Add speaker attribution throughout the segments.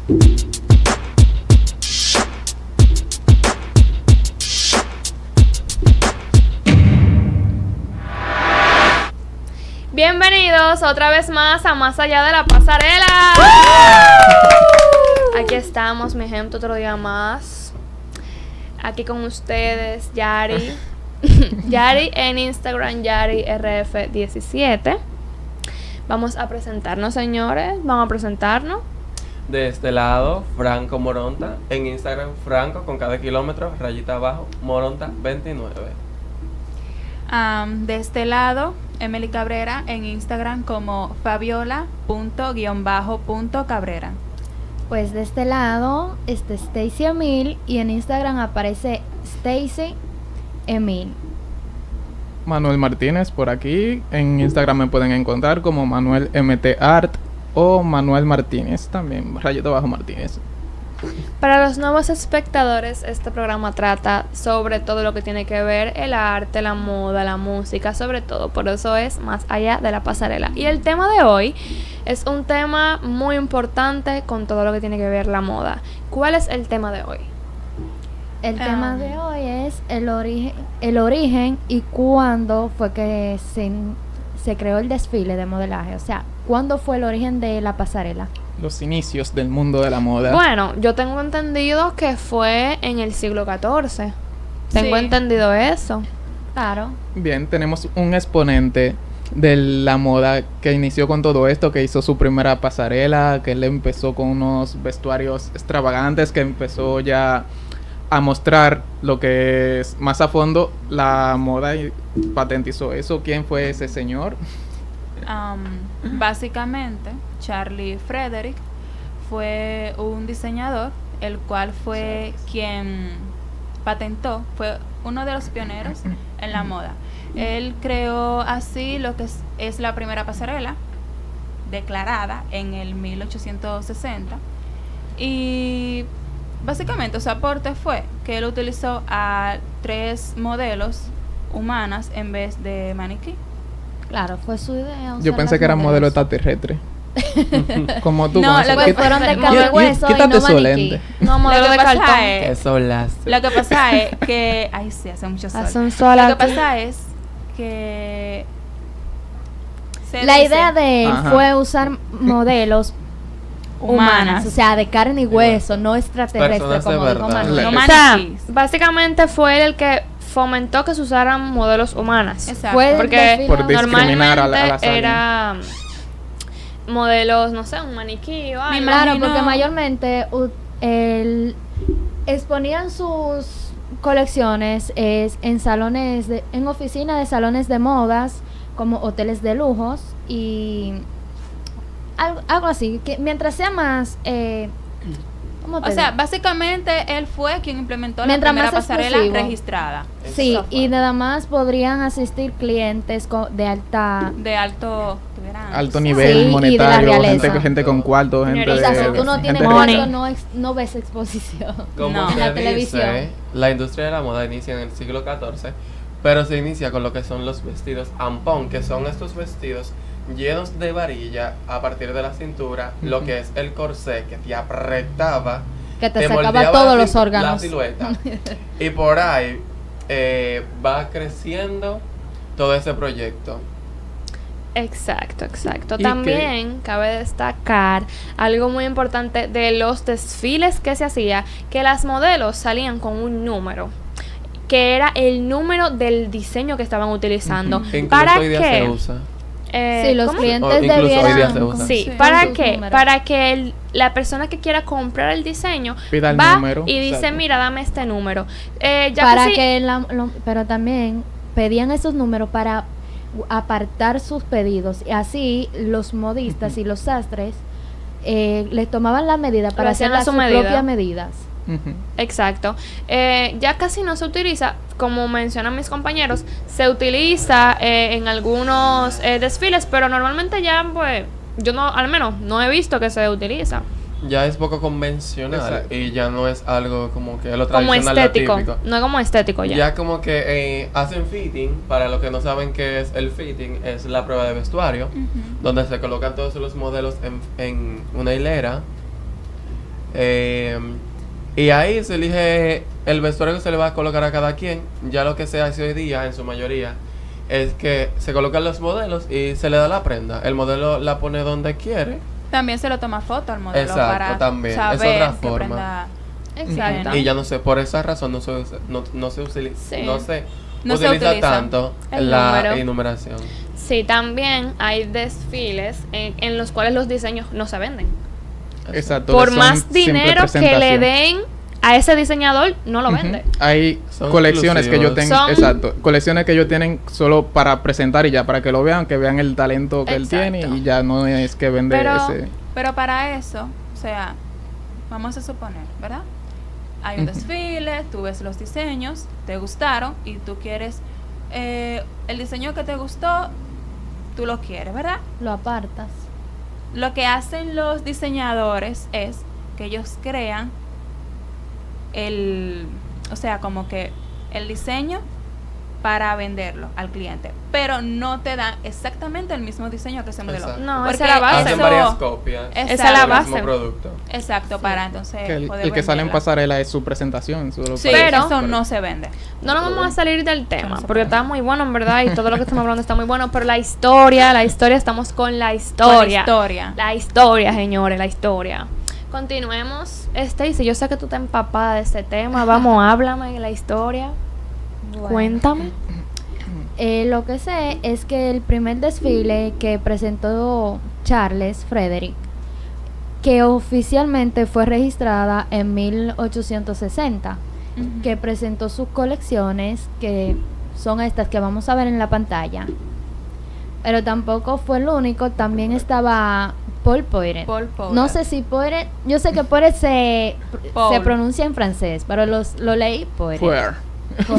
Speaker 1: Bienvenidos otra vez más a Más Allá de la Pasarela. Aquí estamos, mi gente, otro día más. Aquí con ustedes, Yari. Yari en Instagram, YariRF17. Vamos a presentarnos, señores. Vamos a presentarnos.
Speaker 2: De este lado, Franco Moronta. En Instagram, Franco con cada kilómetro, rayita abajo, Moronta 29.
Speaker 3: De este lado, Emily Cabrera en Instagram como Fabiola._.Cabrera.
Speaker 4: Pues de este lado está Stacy Emil y en Instagram aparece Stacy Emil.
Speaker 5: Manuel Martínez por aquí. En Instagram me pueden encontrar como Manuel MT Art o Manuel Martínez, también rayito bajo Martínez.
Speaker 1: Para los nuevos espectadores, este programa trata sobre todo lo que tiene que ver el arte, la moda, la música, sobre todo. Por eso es Más Allá de la Pasarela. Y el tema de hoy es un tema muy importante con todo lo que tiene que ver la moda. ¿Cuál es el tema de hoy?
Speaker 4: El tema de hoy es el origen y cuándo fue que se creó el desfile de modelaje. O sea, ¿cuándo fue el origen de la pasarela?
Speaker 5: Los inicios del mundo de la moda.
Speaker 1: Bueno, yo tengo entendido que fue en el siglo XIV. Tengo entendido eso.
Speaker 4: Claro.
Speaker 5: Bien, tenemos un exponente de la moda que inició con todo esto, que hizo su primera pasarela, que él empezó con unos vestuarios extravagantes, que empezó ya a mostrar lo que es más a fondo la moda y patentizó eso. ¿Quién fue ese señor?
Speaker 3: Básicamente, Charlie Frederick fue un diseñador, el cual fue quien patentó, fue uno de los pioneros en la moda. Él creó así lo que es la primera pasarela, declarada en el 1860. Y básicamente su aporte fue que él utilizó a 3 modelos humanas en vez de maniquí.
Speaker 4: Claro, fue su idea.
Speaker 5: Yo pensé que eran modelos extraterrestres. Como tú.
Speaker 4: No, lo que fueron de carne y hueso y no maniquí.
Speaker 1: No, modelo de cartón.
Speaker 2: Eso
Speaker 3: Lo que pasa es que... Ay, sí, hace mucho sol.
Speaker 1: Hace un sol
Speaker 3: Lo que
Speaker 1: aquí.
Speaker 3: pasa es que...
Speaker 4: La idea de él fue usar modelos humanas, o sea, de carne y hueso, no extraterrestres
Speaker 2: Personas de
Speaker 4: como dijo
Speaker 2: verdad.
Speaker 4: Manuel.
Speaker 3: No
Speaker 1: O sea,
Speaker 3: maniquís.
Speaker 1: básicamente fue él el que fomentó que se usaran modelos humanas.
Speaker 3: Exacto.
Speaker 4: Fue el
Speaker 1: Porque
Speaker 4: desfile
Speaker 5: por discriminar a
Speaker 1: normalmente
Speaker 5: las
Speaker 1: era modelos, no sé, un maniquí o algo.
Speaker 4: Claro,
Speaker 3: imagino-
Speaker 4: porque mayormente exponían sus colecciones en salones, en oficinas de salones de modas, como hoteles de lujos y algo así, que mientras sea más... ¿cómo te
Speaker 3: O sea,
Speaker 4: digo?
Speaker 3: básicamente él fue quien implementó la
Speaker 4: Mientras
Speaker 3: primera
Speaker 4: más
Speaker 3: pasarela
Speaker 4: exclusivo.
Speaker 3: registrada.
Speaker 4: Sí,
Speaker 3: Eso fue.
Speaker 4: y nada más podrían asistir clientes de alta...
Speaker 3: De alto...
Speaker 5: Alto
Speaker 4: Sí,
Speaker 5: nivel
Speaker 4: y de la
Speaker 5: monetario,
Speaker 4: realeza.
Speaker 5: gente con cuarto, gente
Speaker 4: O sea, si
Speaker 5: de...
Speaker 4: tú no tienes
Speaker 5: gente
Speaker 1: money.
Speaker 4: cuarto, no ves exposición.
Speaker 2: Como
Speaker 3: No.
Speaker 2: se
Speaker 4: La
Speaker 2: dice,
Speaker 4: televisión.
Speaker 2: la industria de la moda inicia en el siglo XIV, pero se inicia con lo que son los vestidos ampón, que son estos vestidos llenos de varilla a partir de la cintura, lo que es el corsé que te apretaba,
Speaker 4: Que te sacaba
Speaker 2: moldeaba
Speaker 4: todos
Speaker 2: la
Speaker 4: los órganos.
Speaker 2: la silueta. Y por ahí va creciendo todo ese proyecto.
Speaker 1: Exacto.
Speaker 5: ¿Y
Speaker 1: También cabe destacar algo muy importante de los desfiles que se hacía, que las modelos salían con un número, que era el número del diseño que estaban utilizando.
Speaker 2: Incluso
Speaker 1: ¿Para
Speaker 2: hoy día
Speaker 1: qué?
Speaker 2: se usa.
Speaker 4: Sí, los
Speaker 1: ¿cómo?
Speaker 4: clientes
Speaker 2: Incluso hoy día
Speaker 4: debieran...
Speaker 2: se usa.
Speaker 1: Sí,
Speaker 3: Sí.
Speaker 1: ¿para
Speaker 4: Con sus
Speaker 1: qué?
Speaker 4: números.
Speaker 1: Para que la persona que quiera comprar el diseño
Speaker 5: Pida el
Speaker 1: va
Speaker 5: número,
Speaker 1: y dice,
Speaker 5: exacto.
Speaker 1: mira, dame este número. Ya
Speaker 4: para
Speaker 1: casi-
Speaker 4: que pero también pedían esos números para apartar sus pedidos y así los modistas y los sastres les tomaban la medida para
Speaker 1: hacían
Speaker 4: hacer
Speaker 1: a su
Speaker 4: sus
Speaker 1: medida.
Speaker 4: propias medidas.
Speaker 5: Ujú.
Speaker 1: Exacto. Ya casi no se utiliza, como mencionan mis compañeros, se utiliza en algunos desfiles, pero normalmente ya, pues, yo no, al menos, no he visto que se utiliza.
Speaker 2: Ya es poco convencional.
Speaker 5: Exacto.
Speaker 2: Y ya no es algo como que lo
Speaker 1: Como
Speaker 2: tradicional, lo
Speaker 1: estético.
Speaker 2: típico.
Speaker 1: No es como estético ya.
Speaker 2: Ya como que hacen fitting. Para los que no saben qué es el fitting, es la prueba de vestuario, donde se colocan todos los modelos en una hilera Y ahí se elige el vestuario que se le va a colocar a cada quien. Ya lo que se hace hoy día, en su mayoría, es que se colocan los modelos y se le da la prenda. El modelo la pone donde quiere.
Speaker 3: También se le toma foto al modelo
Speaker 2: Exacto,
Speaker 3: para
Speaker 2: también. Es
Speaker 3: saber
Speaker 2: otra
Speaker 3: qué
Speaker 2: forma.
Speaker 3: prenda
Speaker 4: Exacto.
Speaker 3: tiene.
Speaker 2: Y ya no sé, por esa razón no se
Speaker 1: Sí.
Speaker 3: utiliza
Speaker 2: tanto
Speaker 1: el
Speaker 2: la
Speaker 1: número.
Speaker 2: enumeración.
Speaker 1: Sí, también hay desfiles en los cuales los diseños no se venden.
Speaker 5: Exacto.
Speaker 1: Por
Speaker 5: son
Speaker 1: más
Speaker 5: simple
Speaker 1: dinero que le
Speaker 5: presentación.
Speaker 1: den a ese diseñador, no lo
Speaker 5: Ujú.
Speaker 1: vende.
Speaker 5: Hay
Speaker 2: Son
Speaker 5: colecciones que ellos
Speaker 2: exclusivos.
Speaker 5: tienen,
Speaker 1: Son-
Speaker 5: exacto, colecciones que ellos tienen solo para presentar y ya, para que lo vean, que vean el talento que él tiene
Speaker 1: Exacto.
Speaker 5: y ya no es que vende
Speaker 1: Pero-
Speaker 5: ese.
Speaker 3: Pero para eso, o sea, vamos a suponer, ¿verdad? Hay un
Speaker 5: Ujú.
Speaker 3: desfile, tú ves los diseños, te gustaron y tú quieres, el diseño que te gustó, tú lo quieres, ¿verdad?
Speaker 4: Lo apartas.
Speaker 3: Lo que hacen los diseñadores es que ellos crean o sea, como que el diseño para venderlo al cliente, pero no te dan exactamente el mismo diseño que se modeló.
Speaker 2: Exacto.
Speaker 1: No,
Speaker 3: Porque
Speaker 1: esa es la base.
Speaker 2: Hacen
Speaker 3: eso-
Speaker 2: varias copias
Speaker 3: Esa
Speaker 1: es la
Speaker 2: del
Speaker 1: base.
Speaker 2: mismo producto.
Speaker 3: Exacto, para entonces
Speaker 5: Que
Speaker 3: poder
Speaker 5: el que sale en
Speaker 3: venderla.
Speaker 5: pasarela es su presentación. Solo
Speaker 3: Sí,
Speaker 5: para-
Speaker 1: Pero-
Speaker 3: eso no se vende.
Speaker 1: No nos vamos a salir del
Speaker 3: no
Speaker 1: tema,
Speaker 3: se
Speaker 1: porque
Speaker 3: puede.
Speaker 1: está muy bueno en verdad y todo lo que estamos hablando está muy bueno, pero la historia, estamos con la
Speaker 3: Con
Speaker 1: historia.
Speaker 3: la historia.
Speaker 1: La historia, señores, la historia. Continuemos. Stacy, yo sé que tú estás empapada de este tema. Vamos, háblame de la historia.
Speaker 4: Bueno.
Speaker 1: Cuéntame.
Speaker 4: Lo que sé es que el primer desfile que presentó Charles Frederick, que oficialmente fue registrada en 1860,
Speaker 3: Ujú.
Speaker 4: que presentó sus colecciones, que son estas que vamos a ver en la pantalla. Pero tampoco fue el único, también estaba Paul Poiret.
Speaker 3: Paul Poiret.
Speaker 4: No sé si Poiret, yo sé que Poiret se
Speaker 3: Paul.
Speaker 4: pronuncia en francés, pero lo leí Poiret.
Speaker 5: Fuer.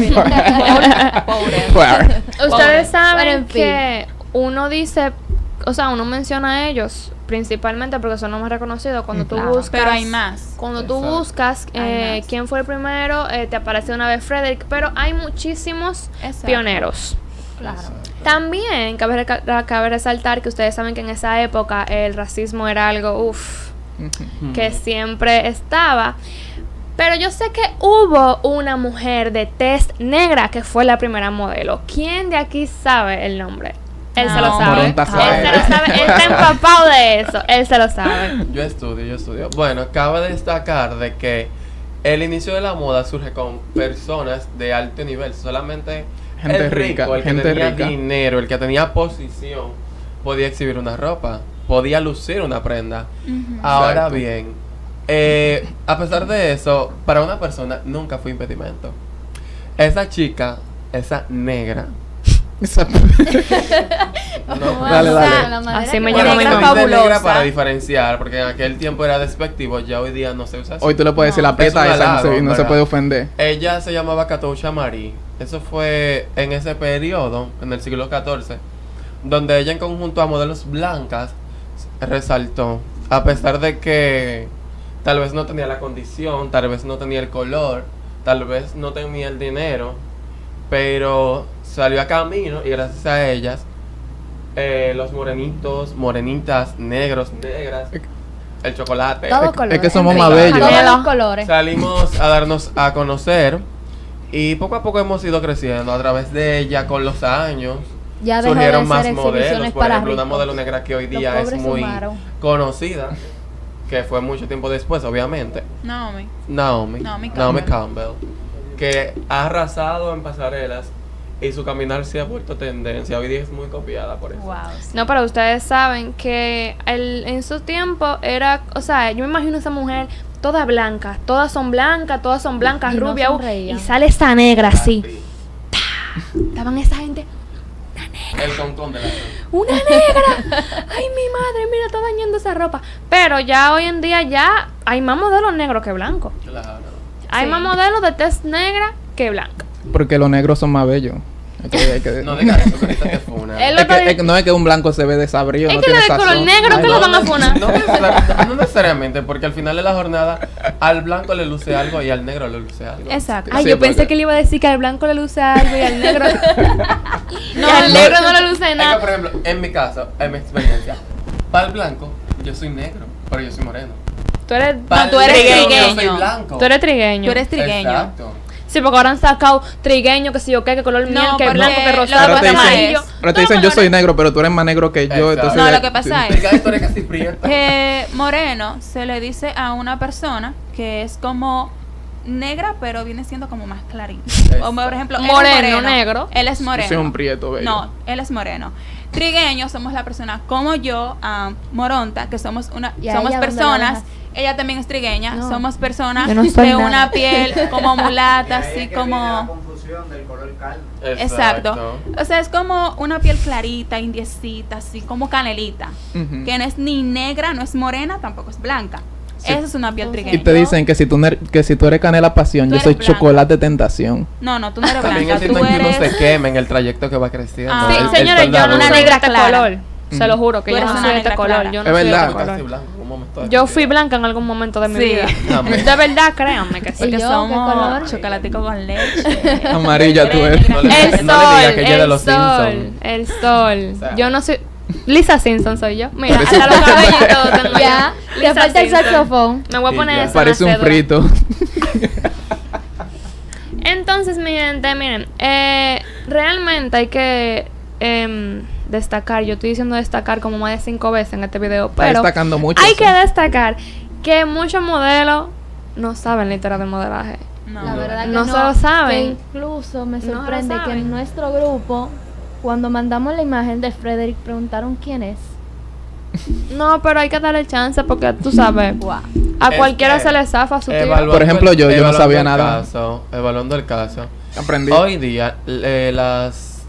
Speaker 3: Pobre.
Speaker 5: Fuer.
Speaker 1: Ustedes
Speaker 4: Pero
Speaker 1: saben
Speaker 4: en fin.
Speaker 1: que uno dice, o sea, uno menciona a ellos principalmente porque son los más reconocidos. Cuando tú
Speaker 4: Claro.
Speaker 1: buscas,
Speaker 3: Pero hay más.
Speaker 1: Cuando tú
Speaker 2: Exacto.
Speaker 1: buscas
Speaker 3: Hay más.
Speaker 1: quién fue el primero, te aparece una vez Frederick, pero hay muchísimos
Speaker 3: Exacto.
Speaker 1: pioneros.
Speaker 4: Claro.
Speaker 1: También cabe resaltar que ustedes saben que en esa época el racismo era algo, que siempre estaba. Pero yo sé que hubo una mujer de tez negra que fue la primera modelo. ¿Quién de aquí sabe el nombre? Él se lo
Speaker 3: No,
Speaker 1: sabe.
Speaker 5: Moronta
Speaker 1: Él
Speaker 5: sabe.
Speaker 1: se lo sabe. Él está empapado de eso. Él se lo sabe.
Speaker 2: Yo estudio. Bueno, cabe destacar de que el inicio de la moda surge con personas de alto nivel. Solamente
Speaker 5: Gente
Speaker 2: el rico,
Speaker 5: rica,
Speaker 2: el que
Speaker 5: gente
Speaker 2: tenía
Speaker 5: rica.
Speaker 2: dinero, el que tenía posición, podía exhibir una ropa, podía lucir una prenda.
Speaker 3: Ujú.
Speaker 2: Ahora
Speaker 5: Exacto.
Speaker 2: bien, a pesar de eso, para una persona nunca fue impedimento. Esa chica, esa negra, no,
Speaker 5: Dale,
Speaker 4: O sea,
Speaker 5: dale.
Speaker 4: la manera
Speaker 1: Así
Speaker 4: que
Speaker 1: me
Speaker 4: lo
Speaker 1: llama mi
Speaker 4: diga.
Speaker 1: mamá.
Speaker 2: dice negra
Speaker 3: fabulosa.
Speaker 2: para diferenciar, porque en aquel tiempo era despectivo, ya hoy día no se usa así.
Speaker 5: Hoy tú le puedes decir la
Speaker 2: Es
Speaker 5: preta
Speaker 2: un
Speaker 5: esa y no se,
Speaker 2: halago,
Speaker 5: y no se
Speaker 2: ¿verdad?
Speaker 5: puede ofender.
Speaker 2: Ella se llamaba Catoucha Marie. Eso fue en ese periodo, en el siglo XIV, donde ella en conjunto a modelos blancas resaltó, a pesar de que tal vez no tenía la condición, tal vez no tenía el color, tal vez no tenía el dinero, pero salió a camino y gracias a ellas, los morenitos, morenitas, negros, negras, el chocolate,
Speaker 4: Todo color.
Speaker 5: es que somos
Speaker 4: en
Speaker 5: más
Speaker 4: fin,
Speaker 5: bellos.
Speaker 4: Todos los colores.
Speaker 2: salimos a darnos a conocer y poco a poco hemos ido creciendo a través de ella con los años.
Speaker 4: Ya dejó
Speaker 2: Surgieron
Speaker 4: de
Speaker 2: más
Speaker 4: ser
Speaker 2: modelos,
Speaker 4: exhibiciones
Speaker 2: por
Speaker 4: para
Speaker 2: ejemplo, una
Speaker 4: ricos.
Speaker 2: modelo negra que hoy
Speaker 4: Los
Speaker 2: día es
Speaker 4: pobres
Speaker 2: muy
Speaker 4: sumaron.
Speaker 2: conocida, que fue mucho tiempo después, obviamente,
Speaker 3: Naomi.
Speaker 2: Naomi Campbell, que ha arrasado en pasarelas y su caminar se ha vuelto tendencia. Hoy día es muy copiada por eso.
Speaker 3: Wow.
Speaker 1: No, pero ustedes saben que en su tiempo era, o sea, yo me imagino esa mujer toda blanca, todas son blancas,
Speaker 4: Y no
Speaker 1: rubias,
Speaker 4: sonreían.
Speaker 1: y sale esta negra así.
Speaker 2: Así.
Speaker 1: Estaban esa gente,
Speaker 2: El concón de la
Speaker 1: una negra. Ay, mi madre, mira, está dañando esa ropa. Pero ya hoy en día ya hay más modelos negros que blancos.
Speaker 2: Claro.
Speaker 1: Hay
Speaker 3: Sí.
Speaker 1: más modelos de tez negra que blanca.
Speaker 5: Porque los negros son más bellos. Hay que-
Speaker 2: No digas eso, que ahorita te funa.
Speaker 1: Él
Speaker 5: Es que no es que un blanco se ve desabrido,
Speaker 1: Es
Speaker 5: no
Speaker 1: que
Speaker 5: tiene
Speaker 1: le de color
Speaker 5: sazón.
Speaker 1: negro que
Speaker 5: Ay,
Speaker 1: lo
Speaker 5: no.
Speaker 1: van a funar.
Speaker 2: No necesariamente, porque al final de la jornada al blanco le luce algo y al negro le luce algo.
Speaker 3: Exacto.
Speaker 1: Ay,
Speaker 5: Sí,
Speaker 1: yo pensé
Speaker 5: porque-
Speaker 1: que le iba a decir que al blanco le luce algo y al negro.
Speaker 3: No,
Speaker 1: y al
Speaker 3: no.
Speaker 1: negro no le luce
Speaker 2: Es que,
Speaker 1: nada.
Speaker 2: por ejemplo, en mi caso, en mi experiencia, para el blanco, yo soy negro, pero yo soy moreno.
Speaker 1: Tú eres,
Speaker 3: No, tú eres
Speaker 2: Yo soy
Speaker 3: trigueño.
Speaker 2: blanco.
Speaker 1: tú eres trigueño.
Speaker 3: Tú eres trigueño.
Speaker 2: Exacto.
Speaker 1: Sí, porque ahora han sacado trigueño, que si yo qué, que color
Speaker 3: No,
Speaker 1: miel, que
Speaker 3: porque
Speaker 1: blanco, que
Speaker 3: lo
Speaker 1: rosado,
Speaker 3: que
Speaker 1: que
Speaker 3: pasa
Speaker 1: amarillo.
Speaker 3: es-
Speaker 5: Ahora te dicen, yo soy negro, pero tú eres más negro que yo.
Speaker 2: Exacto.
Speaker 5: Entonces,
Speaker 3: No, lo que pasa es
Speaker 2: Diga, tú eres casi prieta.
Speaker 3: que moreno se le dice a una persona que es como negra, pero viene siendo como más clarita. O por ejemplo, él es
Speaker 1: Moreno, negro.
Speaker 3: Él es
Speaker 5: yo
Speaker 3: moreno.
Speaker 5: soy un prieto, bello.
Speaker 3: No, él es moreno. Trigueño somos la persona como yo, Moronta, que somos una,
Speaker 4: ¿Y a
Speaker 3: somos
Speaker 4: ella dónde la
Speaker 3: personas.
Speaker 4: dejas?
Speaker 3: Ella también es trigueña.
Speaker 4: No.
Speaker 3: Somos personas
Speaker 4: Yo no soy
Speaker 3: de
Speaker 4: nada.
Speaker 3: una piel como mulata,
Speaker 6: De ahí
Speaker 3: así
Speaker 6: es que viene la
Speaker 3: como.
Speaker 6: confusión del color caldo.
Speaker 3: Exacto. O sea, es como una piel clarita, indiecita, así como canelita.
Speaker 5: Ujú.
Speaker 3: Que no es ni negra, no es morena, tampoco es blanca.
Speaker 5: Sí.
Speaker 3: Esa es una piel
Speaker 4: Entonces-
Speaker 3: trigueña.
Speaker 5: Y te dicen que si tú eres canela pasión,
Speaker 3: Tú
Speaker 5: yo soy
Speaker 3: eres blanca.
Speaker 5: chocolate tentación.
Speaker 3: No, tú no eres
Speaker 2: También
Speaker 3: blanca,
Speaker 2: entiendo
Speaker 3: tú
Speaker 2: que uno se
Speaker 3: eres.
Speaker 2: quema en el trayecto que va creciendo.
Speaker 3: Ah.
Speaker 1: Sí,
Speaker 3: El-
Speaker 1: señores, yo no
Speaker 3: una
Speaker 1: soy de
Speaker 3: negra
Speaker 1: este
Speaker 3: clara.
Speaker 1: color. Se lo juro que
Speaker 3: Tú
Speaker 1: yo
Speaker 3: eres
Speaker 1: no
Speaker 3: una
Speaker 1: soy de este
Speaker 3: negra
Speaker 1: color.
Speaker 3: clara.
Speaker 1: Yo no
Speaker 5: Es
Speaker 1: soy de
Speaker 5: verdad.
Speaker 1: este
Speaker 2: Casi
Speaker 1: color.
Speaker 2: blanco, en un momento de
Speaker 1: Yo
Speaker 2: mi
Speaker 1: fui
Speaker 2: vida.
Speaker 1: blanca en algún momento de mi
Speaker 3: Sí.
Speaker 1: vida.
Speaker 2: Amén.
Speaker 1: De verdad, créanme que
Speaker 3: Porque
Speaker 1: sí.
Speaker 4: ¿Y yo? ¿Qué
Speaker 3: somos
Speaker 4: color?
Speaker 3: chocolatico con leche.
Speaker 5: Amarilla tú eres.
Speaker 2: No le-
Speaker 1: El
Speaker 2: no le digas
Speaker 1: sol,
Speaker 2: que ella es de
Speaker 1: el
Speaker 2: los
Speaker 1: sol,
Speaker 2: Simpsons.
Speaker 1: el sol.
Speaker 2: O sea.
Speaker 1: Yo no soy... Lisa Simpson soy yo. Mira,
Speaker 5: Parece
Speaker 1: hasta los cabellos y todo tengo
Speaker 4: Ya,
Speaker 1: yo.
Speaker 4: te
Speaker 1: Lisa
Speaker 4: falta el
Speaker 1: Simpson.
Speaker 4: saxofón.
Speaker 1: Me voy a
Speaker 2: Y
Speaker 1: poner
Speaker 2: ya.
Speaker 1: eso en la
Speaker 5: Parece un
Speaker 1: cédula.
Speaker 5: frito.
Speaker 1: Entonces, mi gente, miren, realmente hay que destacar, yo estoy diciendo destacar como más de 5 veces en este video,
Speaker 5: Está
Speaker 1: pero
Speaker 5: destacando mucho.
Speaker 1: hay
Speaker 5: eso.
Speaker 1: que destacar que muchos modelos no saben la historia del modelaje.
Speaker 3: No.
Speaker 4: La verdad que
Speaker 1: No se lo saben.
Speaker 4: que incluso me
Speaker 1: No se lo
Speaker 4: sorprende que
Speaker 1: saben.
Speaker 4: en nuestro grupo, cuando mandamos la imagen de Frederick, preguntaron quién es.
Speaker 1: No, pero hay que darle chance porque tú sabes, a
Speaker 2: Es
Speaker 1: cualquiera
Speaker 2: que
Speaker 1: se le zafa su tiro.
Speaker 2: Evaluando
Speaker 5: Por ejemplo, yo no
Speaker 2: evaluando
Speaker 5: sabía
Speaker 2: el
Speaker 5: nada.
Speaker 2: Evaluando el caso.
Speaker 5: Aprendí.
Speaker 2: Hoy día, las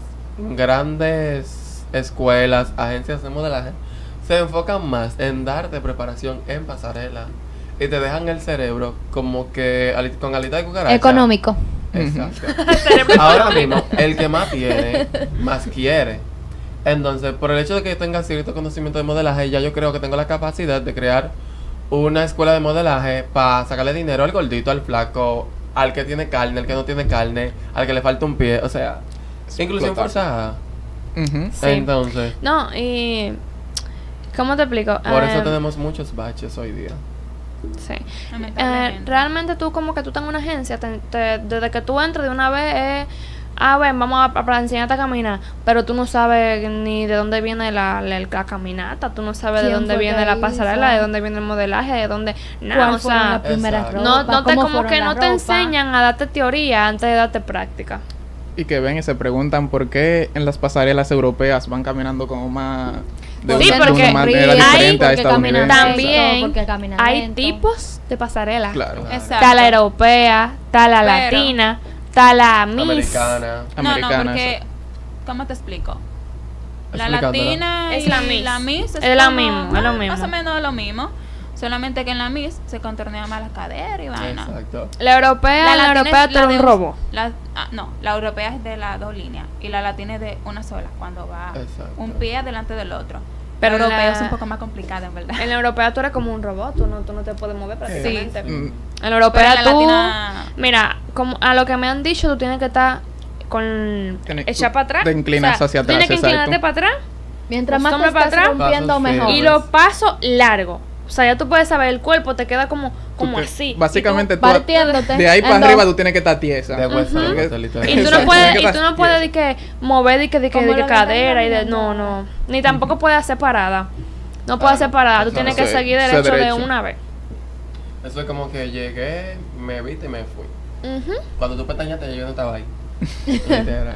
Speaker 2: grandes escuelas, agencias de modelaje, se enfocan más en darte preparación en pasarela y te dejan el cerebro como que con alita de cucaracha.
Speaker 4: Económico.
Speaker 2: Exacto. Ahora mismo, el que más tiene, más quiere. Entonces, por el hecho de que tenga cierto conocimiento de modelaje, ya yo creo que tengo la capacidad de crear una escuela de modelaje para sacarle dinero al gordito, al flaco, al que tiene carne, al que no tiene carne, al que le falta un pie, o sea, inclusión
Speaker 5: Explotar.
Speaker 2: forzada.
Speaker 5: Ujú.
Speaker 1: Sí.
Speaker 2: Entonces,
Speaker 1: No, y... ¿Cómo te explico?
Speaker 2: por eso
Speaker 1: Eh,
Speaker 2: tenemos muchos baches hoy día.
Speaker 1: Sí.
Speaker 3: Lamentablemente.
Speaker 1: Realmente tú como que tú estás en una agencia, desde que tú entras de una vez ven, vamos para enseñarte a caminar, pero tú no sabes ni de dónde viene la caminata, tú no sabes de
Speaker 4: ¿Quién
Speaker 1: dónde
Speaker 4: fue
Speaker 1: viene
Speaker 4: que
Speaker 1: la
Speaker 4: hizo?
Speaker 1: pasarela, de dónde viene el modelaje, de dónde... No,
Speaker 4: ¿Cuál
Speaker 1: o
Speaker 4: fueron
Speaker 1: sea,
Speaker 4: las primeras
Speaker 2: exacto.
Speaker 4: ropas?
Speaker 1: no te
Speaker 4: ¿Cómo
Speaker 1: como
Speaker 4: fueron
Speaker 1: que
Speaker 4: las
Speaker 1: no te
Speaker 4: ropas?
Speaker 1: enseñan a darte teoría antes de darte práctica.
Speaker 5: Y que ven y se preguntan por qué en las pasarelas europeas van caminando como más de
Speaker 1: Sí,
Speaker 5: una,
Speaker 1: porque
Speaker 5: de una manera
Speaker 1: hay-
Speaker 5: diferente a
Speaker 4: porque caminan
Speaker 5: estadounidense.
Speaker 4: lento,
Speaker 1: También
Speaker 4: porque caminan
Speaker 1: hay
Speaker 4: lento.
Speaker 1: tipos de pasarela.
Speaker 5: Claro.
Speaker 3: Exacto.
Speaker 1: Está la europea, está la
Speaker 3: Pero-
Speaker 1: latina, está la Miss.
Speaker 2: Americana.
Speaker 3: No,
Speaker 5: Americana,
Speaker 3: porque,
Speaker 5: eso.
Speaker 3: ¿cómo te explico? La
Speaker 2: Explicándola.
Speaker 3: latina
Speaker 1: Es
Speaker 3: y
Speaker 1: la Miss.
Speaker 3: la Miss
Speaker 1: Es lo
Speaker 3: como-
Speaker 1: mismo, es lo mismo.
Speaker 3: Más o menos lo mismo. Solamente que en la Miss se contornean más las caderas y vaina.
Speaker 2: Exacto.
Speaker 1: La europea, la
Speaker 3: latina
Speaker 1: europea
Speaker 3: es
Speaker 1: te da
Speaker 3: de
Speaker 1: un robo.
Speaker 3: No, la europea es de las 2 líneas y la latina es de una sola, cuando va
Speaker 2: Exacto.
Speaker 3: un pie delante del otro.
Speaker 1: Pero
Speaker 3: Pero la europea
Speaker 1: la-
Speaker 3: es un poco más complicada, en verdad.
Speaker 1: En la europea tú eres como un robot, tú no te puedes mover prácticamente.
Speaker 5: Mm,
Speaker 1: En la
Speaker 3: Pero
Speaker 1: europea
Speaker 3: en la
Speaker 1: tú...
Speaker 3: latina-
Speaker 1: Mira, como a lo que me han dicho, tú tienes que estar con...
Speaker 5: Tienes-
Speaker 1: echar para atrás.
Speaker 5: te inclinas hacia
Speaker 1: tú tienes
Speaker 5: atrás,
Speaker 1: que inclinarte
Speaker 5: exacto.
Speaker 1: para atrás
Speaker 4: Mientras
Speaker 1: Los
Speaker 4: más te
Speaker 1: hombres para
Speaker 4: estás
Speaker 1: atrás,
Speaker 4: rompiendo,
Speaker 2: pasos
Speaker 4: mejor.
Speaker 2: firmes.
Speaker 1: y los pasos largos. O sea, ya tú puedes saber, el cuerpo te queda como
Speaker 5: Tú te-
Speaker 1: así.
Speaker 5: Básicamente tú,
Speaker 4: partiéndote
Speaker 5: de ahí
Speaker 4: en
Speaker 5: para
Speaker 4: dos.
Speaker 5: arriba tú tienes que estar tiesa.
Speaker 2: De hueso,
Speaker 5: Tienes que-
Speaker 2: de literal.
Speaker 1: Y tú no
Speaker 5: Exacto,
Speaker 1: puedes,
Speaker 5: tienes que
Speaker 1: y tú
Speaker 5: estar
Speaker 1: no puedes
Speaker 5: tiesa.
Speaker 1: de que mover
Speaker 4: Como
Speaker 1: de
Speaker 4: lo que
Speaker 1: cadera y de
Speaker 4: están
Speaker 1: no,
Speaker 4: viendo.
Speaker 1: ni tampoco puedes hacer parada. No puedes hacer parada, tú
Speaker 2: eso
Speaker 1: tienes
Speaker 2: no
Speaker 1: que
Speaker 5: sé,
Speaker 1: seguir
Speaker 5: sé
Speaker 1: derecho de
Speaker 5: derecho.
Speaker 1: una vez.
Speaker 2: Eso es como que llegué, me viste y me fui.
Speaker 1: Ujú.
Speaker 2: Cuando tú pestañaste, yo no estaba ahí. Literal.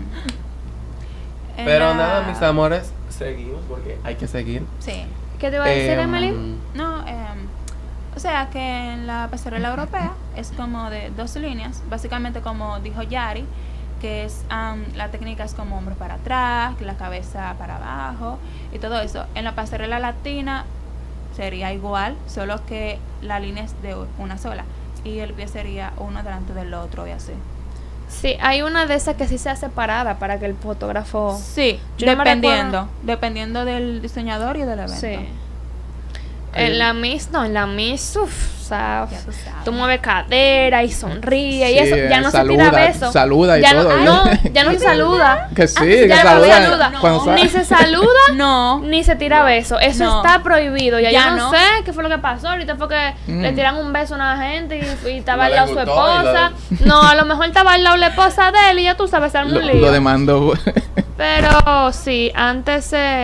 Speaker 3: En
Speaker 2: Pero
Speaker 3: la-
Speaker 2: nada, mis amores, seguimos porque hay que seguir.
Speaker 3: Sí.
Speaker 1: ¿Qué te iba a decir,
Speaker 2: Em,
Speaker 1: Emily?
Speaker 3: No, o sea que en la pasarela europea es como de 2 líneas, básicamente como dijo Yari, que es la técnica es como hombros para atrás, la cabeza para abajo y todo eso. En la pasarela latina sería igual, solo que la línea es de una sola y el pie sería uno delante del otro y así.
Speaker 1: Sí, hay una de esas que sí se hace parada para que el fotógrafo...
Speaker 3: Sí,
Speaker 1: Yo no me
Speaker 3: dependiendo del diseñador y del evento.
Speaker 1: Sí. En la Miss, no, en la Miss, sea,
Speaker 3: Ya tú sabes.
Speaker 1: tú mueves cadera y sonríe y
Speaker 5: Sí,
Speaker 1: eso, ya no
Speaker 5: saluda,
Speaker 1: se tira besos.
Speaker 5: saluda y
Speaker 1: ya
Speaker 5: todo,
Speaker 1: No,
Speaker 5: ¿no?
Speaker 1: ya no se saluda.
Speaker 5: Que sí,
Speaker 1: Antes
Speaker 5: que
Speaker 1: ya no se
Speaker 5: saluda
Speaker 1: saluda.
Speaker 5: cuando sale.
Speaker 1: Ni se saluda,
Speaker 3: No.
Speaker 1: ni se tira beso. Eso
Speaker 3: No.
Speaker 1: está prohibido. Ya
Speaker 3: Ya
Speaker 1: yo no
Speaker 3: no.
Speaker 1: sé qué fue lo que pasó. Ahorita fue que le tiran un beso a una gente y estaba
Speaker 2: No
Speaker 1: al
Speaker 2: le
Speaker 1: lado su
Speaker 2: gustó y
Speaker 1: esposa. No, a lo mejor estaba al lado la esposa de él y ya tú sabes, se armó un lío.
Speaker 5: Lo demandó.
Speaker 1: Pero sí, antes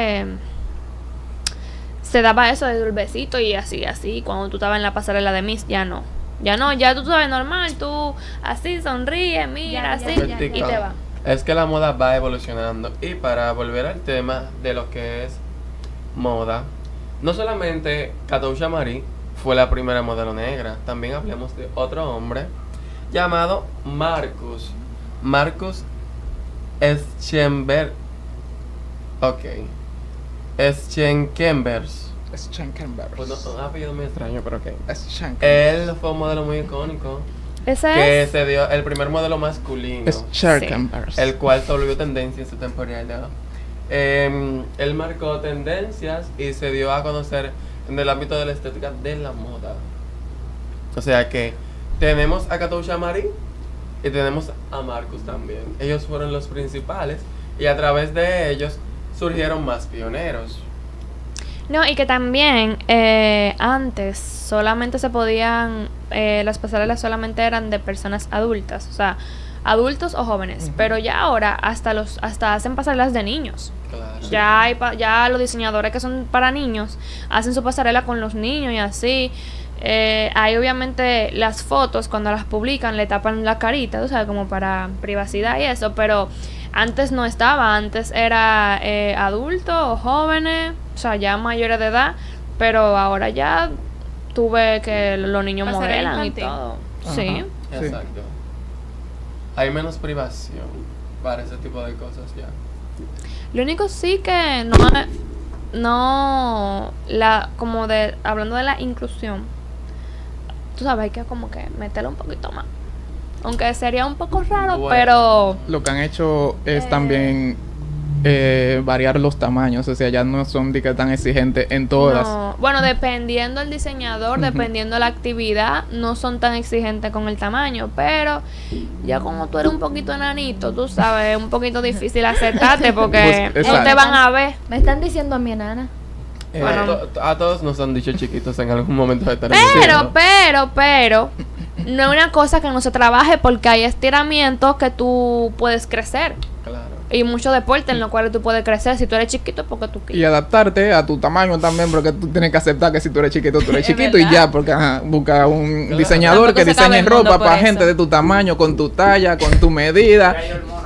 Speaker 1: se daba eso del besito y así. Cuando tú estabas en la pasarela de Miss, ya no. Ya tú sabes normal, tú así sonríes, mira,
Speaker 3: Ya,
Speaker 1: así,
Speaker 3: ya, ya,
Speaker 1: y te va.
Speaker 2: Es que la moda va evolucionando. Y para volver al tema de lo que es moda, no solamente Katoucha Marie fue la primera modelo negra, también hablemos de otro hombre llamado Marcus Schenberg. Ok. Schenkenbergs. Pues no, un apellido muy extraño, pero ok. Él fue un modelo muy icónico
Speaker 1: Ese
Speaker 2: que
Speaker 1: es.
Speaker 2: se dio el primer modelo masculino, el cual se volvió tendencia en su temporada. Él marcó tendencias y se dio a conocer en el ámbito de la estética de la moda. O sea que tenemos a Katoucha Marie y tenemos a Marcus también. Ellos fueron los principales y a través de ellos surgieron más pioneros.
Speaker 1: No, y que también antes solamente se podían, las pasarelas solamente eran de personas adultas, o sea, adultos o jóvenes, pero ya ahora hasta hacen pasarelas de niños.
Speaker 2: Claro.
Speaker 1: Ya los diseñadores que son para niños hacen su pasarela con los niños y así. Hay obviamente las fotos cuando las publican le tapan la carita, tú sabes, como para privacidad y eso, pero antes no estaba, antes era adultos o jóvenes, o sea, ya mayores de edad, pero ahora ya tuve que los niños
Speaker 3: Pasarela
Speaker 1: modelan y
Speaker 3: infantil.
Speaker 1: todo.
Speaker 5: Ajá.
Speaker 1: Sí.
Speaker 5: Sí.
Speaker 2: Exacto. Hay menos privación para ese tipo de cosas ya.
Speaker 1: Lo único sí que como de, hablando de la inclusión, tú sabes, hay que como que meterlo un poquito más. Aunque sería un poco raro,
Speaker 2: Bueno.
Speaker 1: pero
Speaker 5: Lo que han hecho es también variar los tamaños, o sea, ya no son de que tan exigentes en todas.
Speaker 1: no. Bueno, dependiendo del diseñador, dependiendo la actividad, no son tan exigentes con el tamaño, pero ya como tú eres un poquito enanito, tú sabes, es un poquito difícil aceptarte porque
Speaker 5: Pues,
Speaker 1: no te
Speaker 5: exacto.
Speaker 1: van a ver.
Speaker 4: Me están diciendo a mi enana.
Speaker 1: Bueno.
Speaker 2: A todos nos han dicho chiquitos en algún momento determinado.
Speaker 1: Pero no es una cosa que no se trabaje porque hay estiramientos que tú puedes crecer.
Speaker 2: Claro.
Speaker 1: Y muchos deportes en los cuales tú puedes crecer. Si tú eres chiquito, porque tú
Speaker 5: Y
Speaker 1: quieres.
Speaker 5: adaptarte a tu tamaño también, porque tú tienes que aceptar que si tú eres chiquito, tú eres
Speaker 3: Es
Speaker 5: chiquito y
Speaker 3: verdad.
Speaker 5: ya, porque busca un
Speaker 2: Claro.
Speaker 5: diseñador
Speaker 3: Tampoco
Speaker 5: que
Speaker 3: se cabe
Speaker 5: diseñe
Speaker 3: el mundo
Speaker 5: ropa
Speaker 3: por
Speaker 5: para
Speaker 3: eso.
Speaker 5: gente de tu tamaño, con tu talla, con tu medida.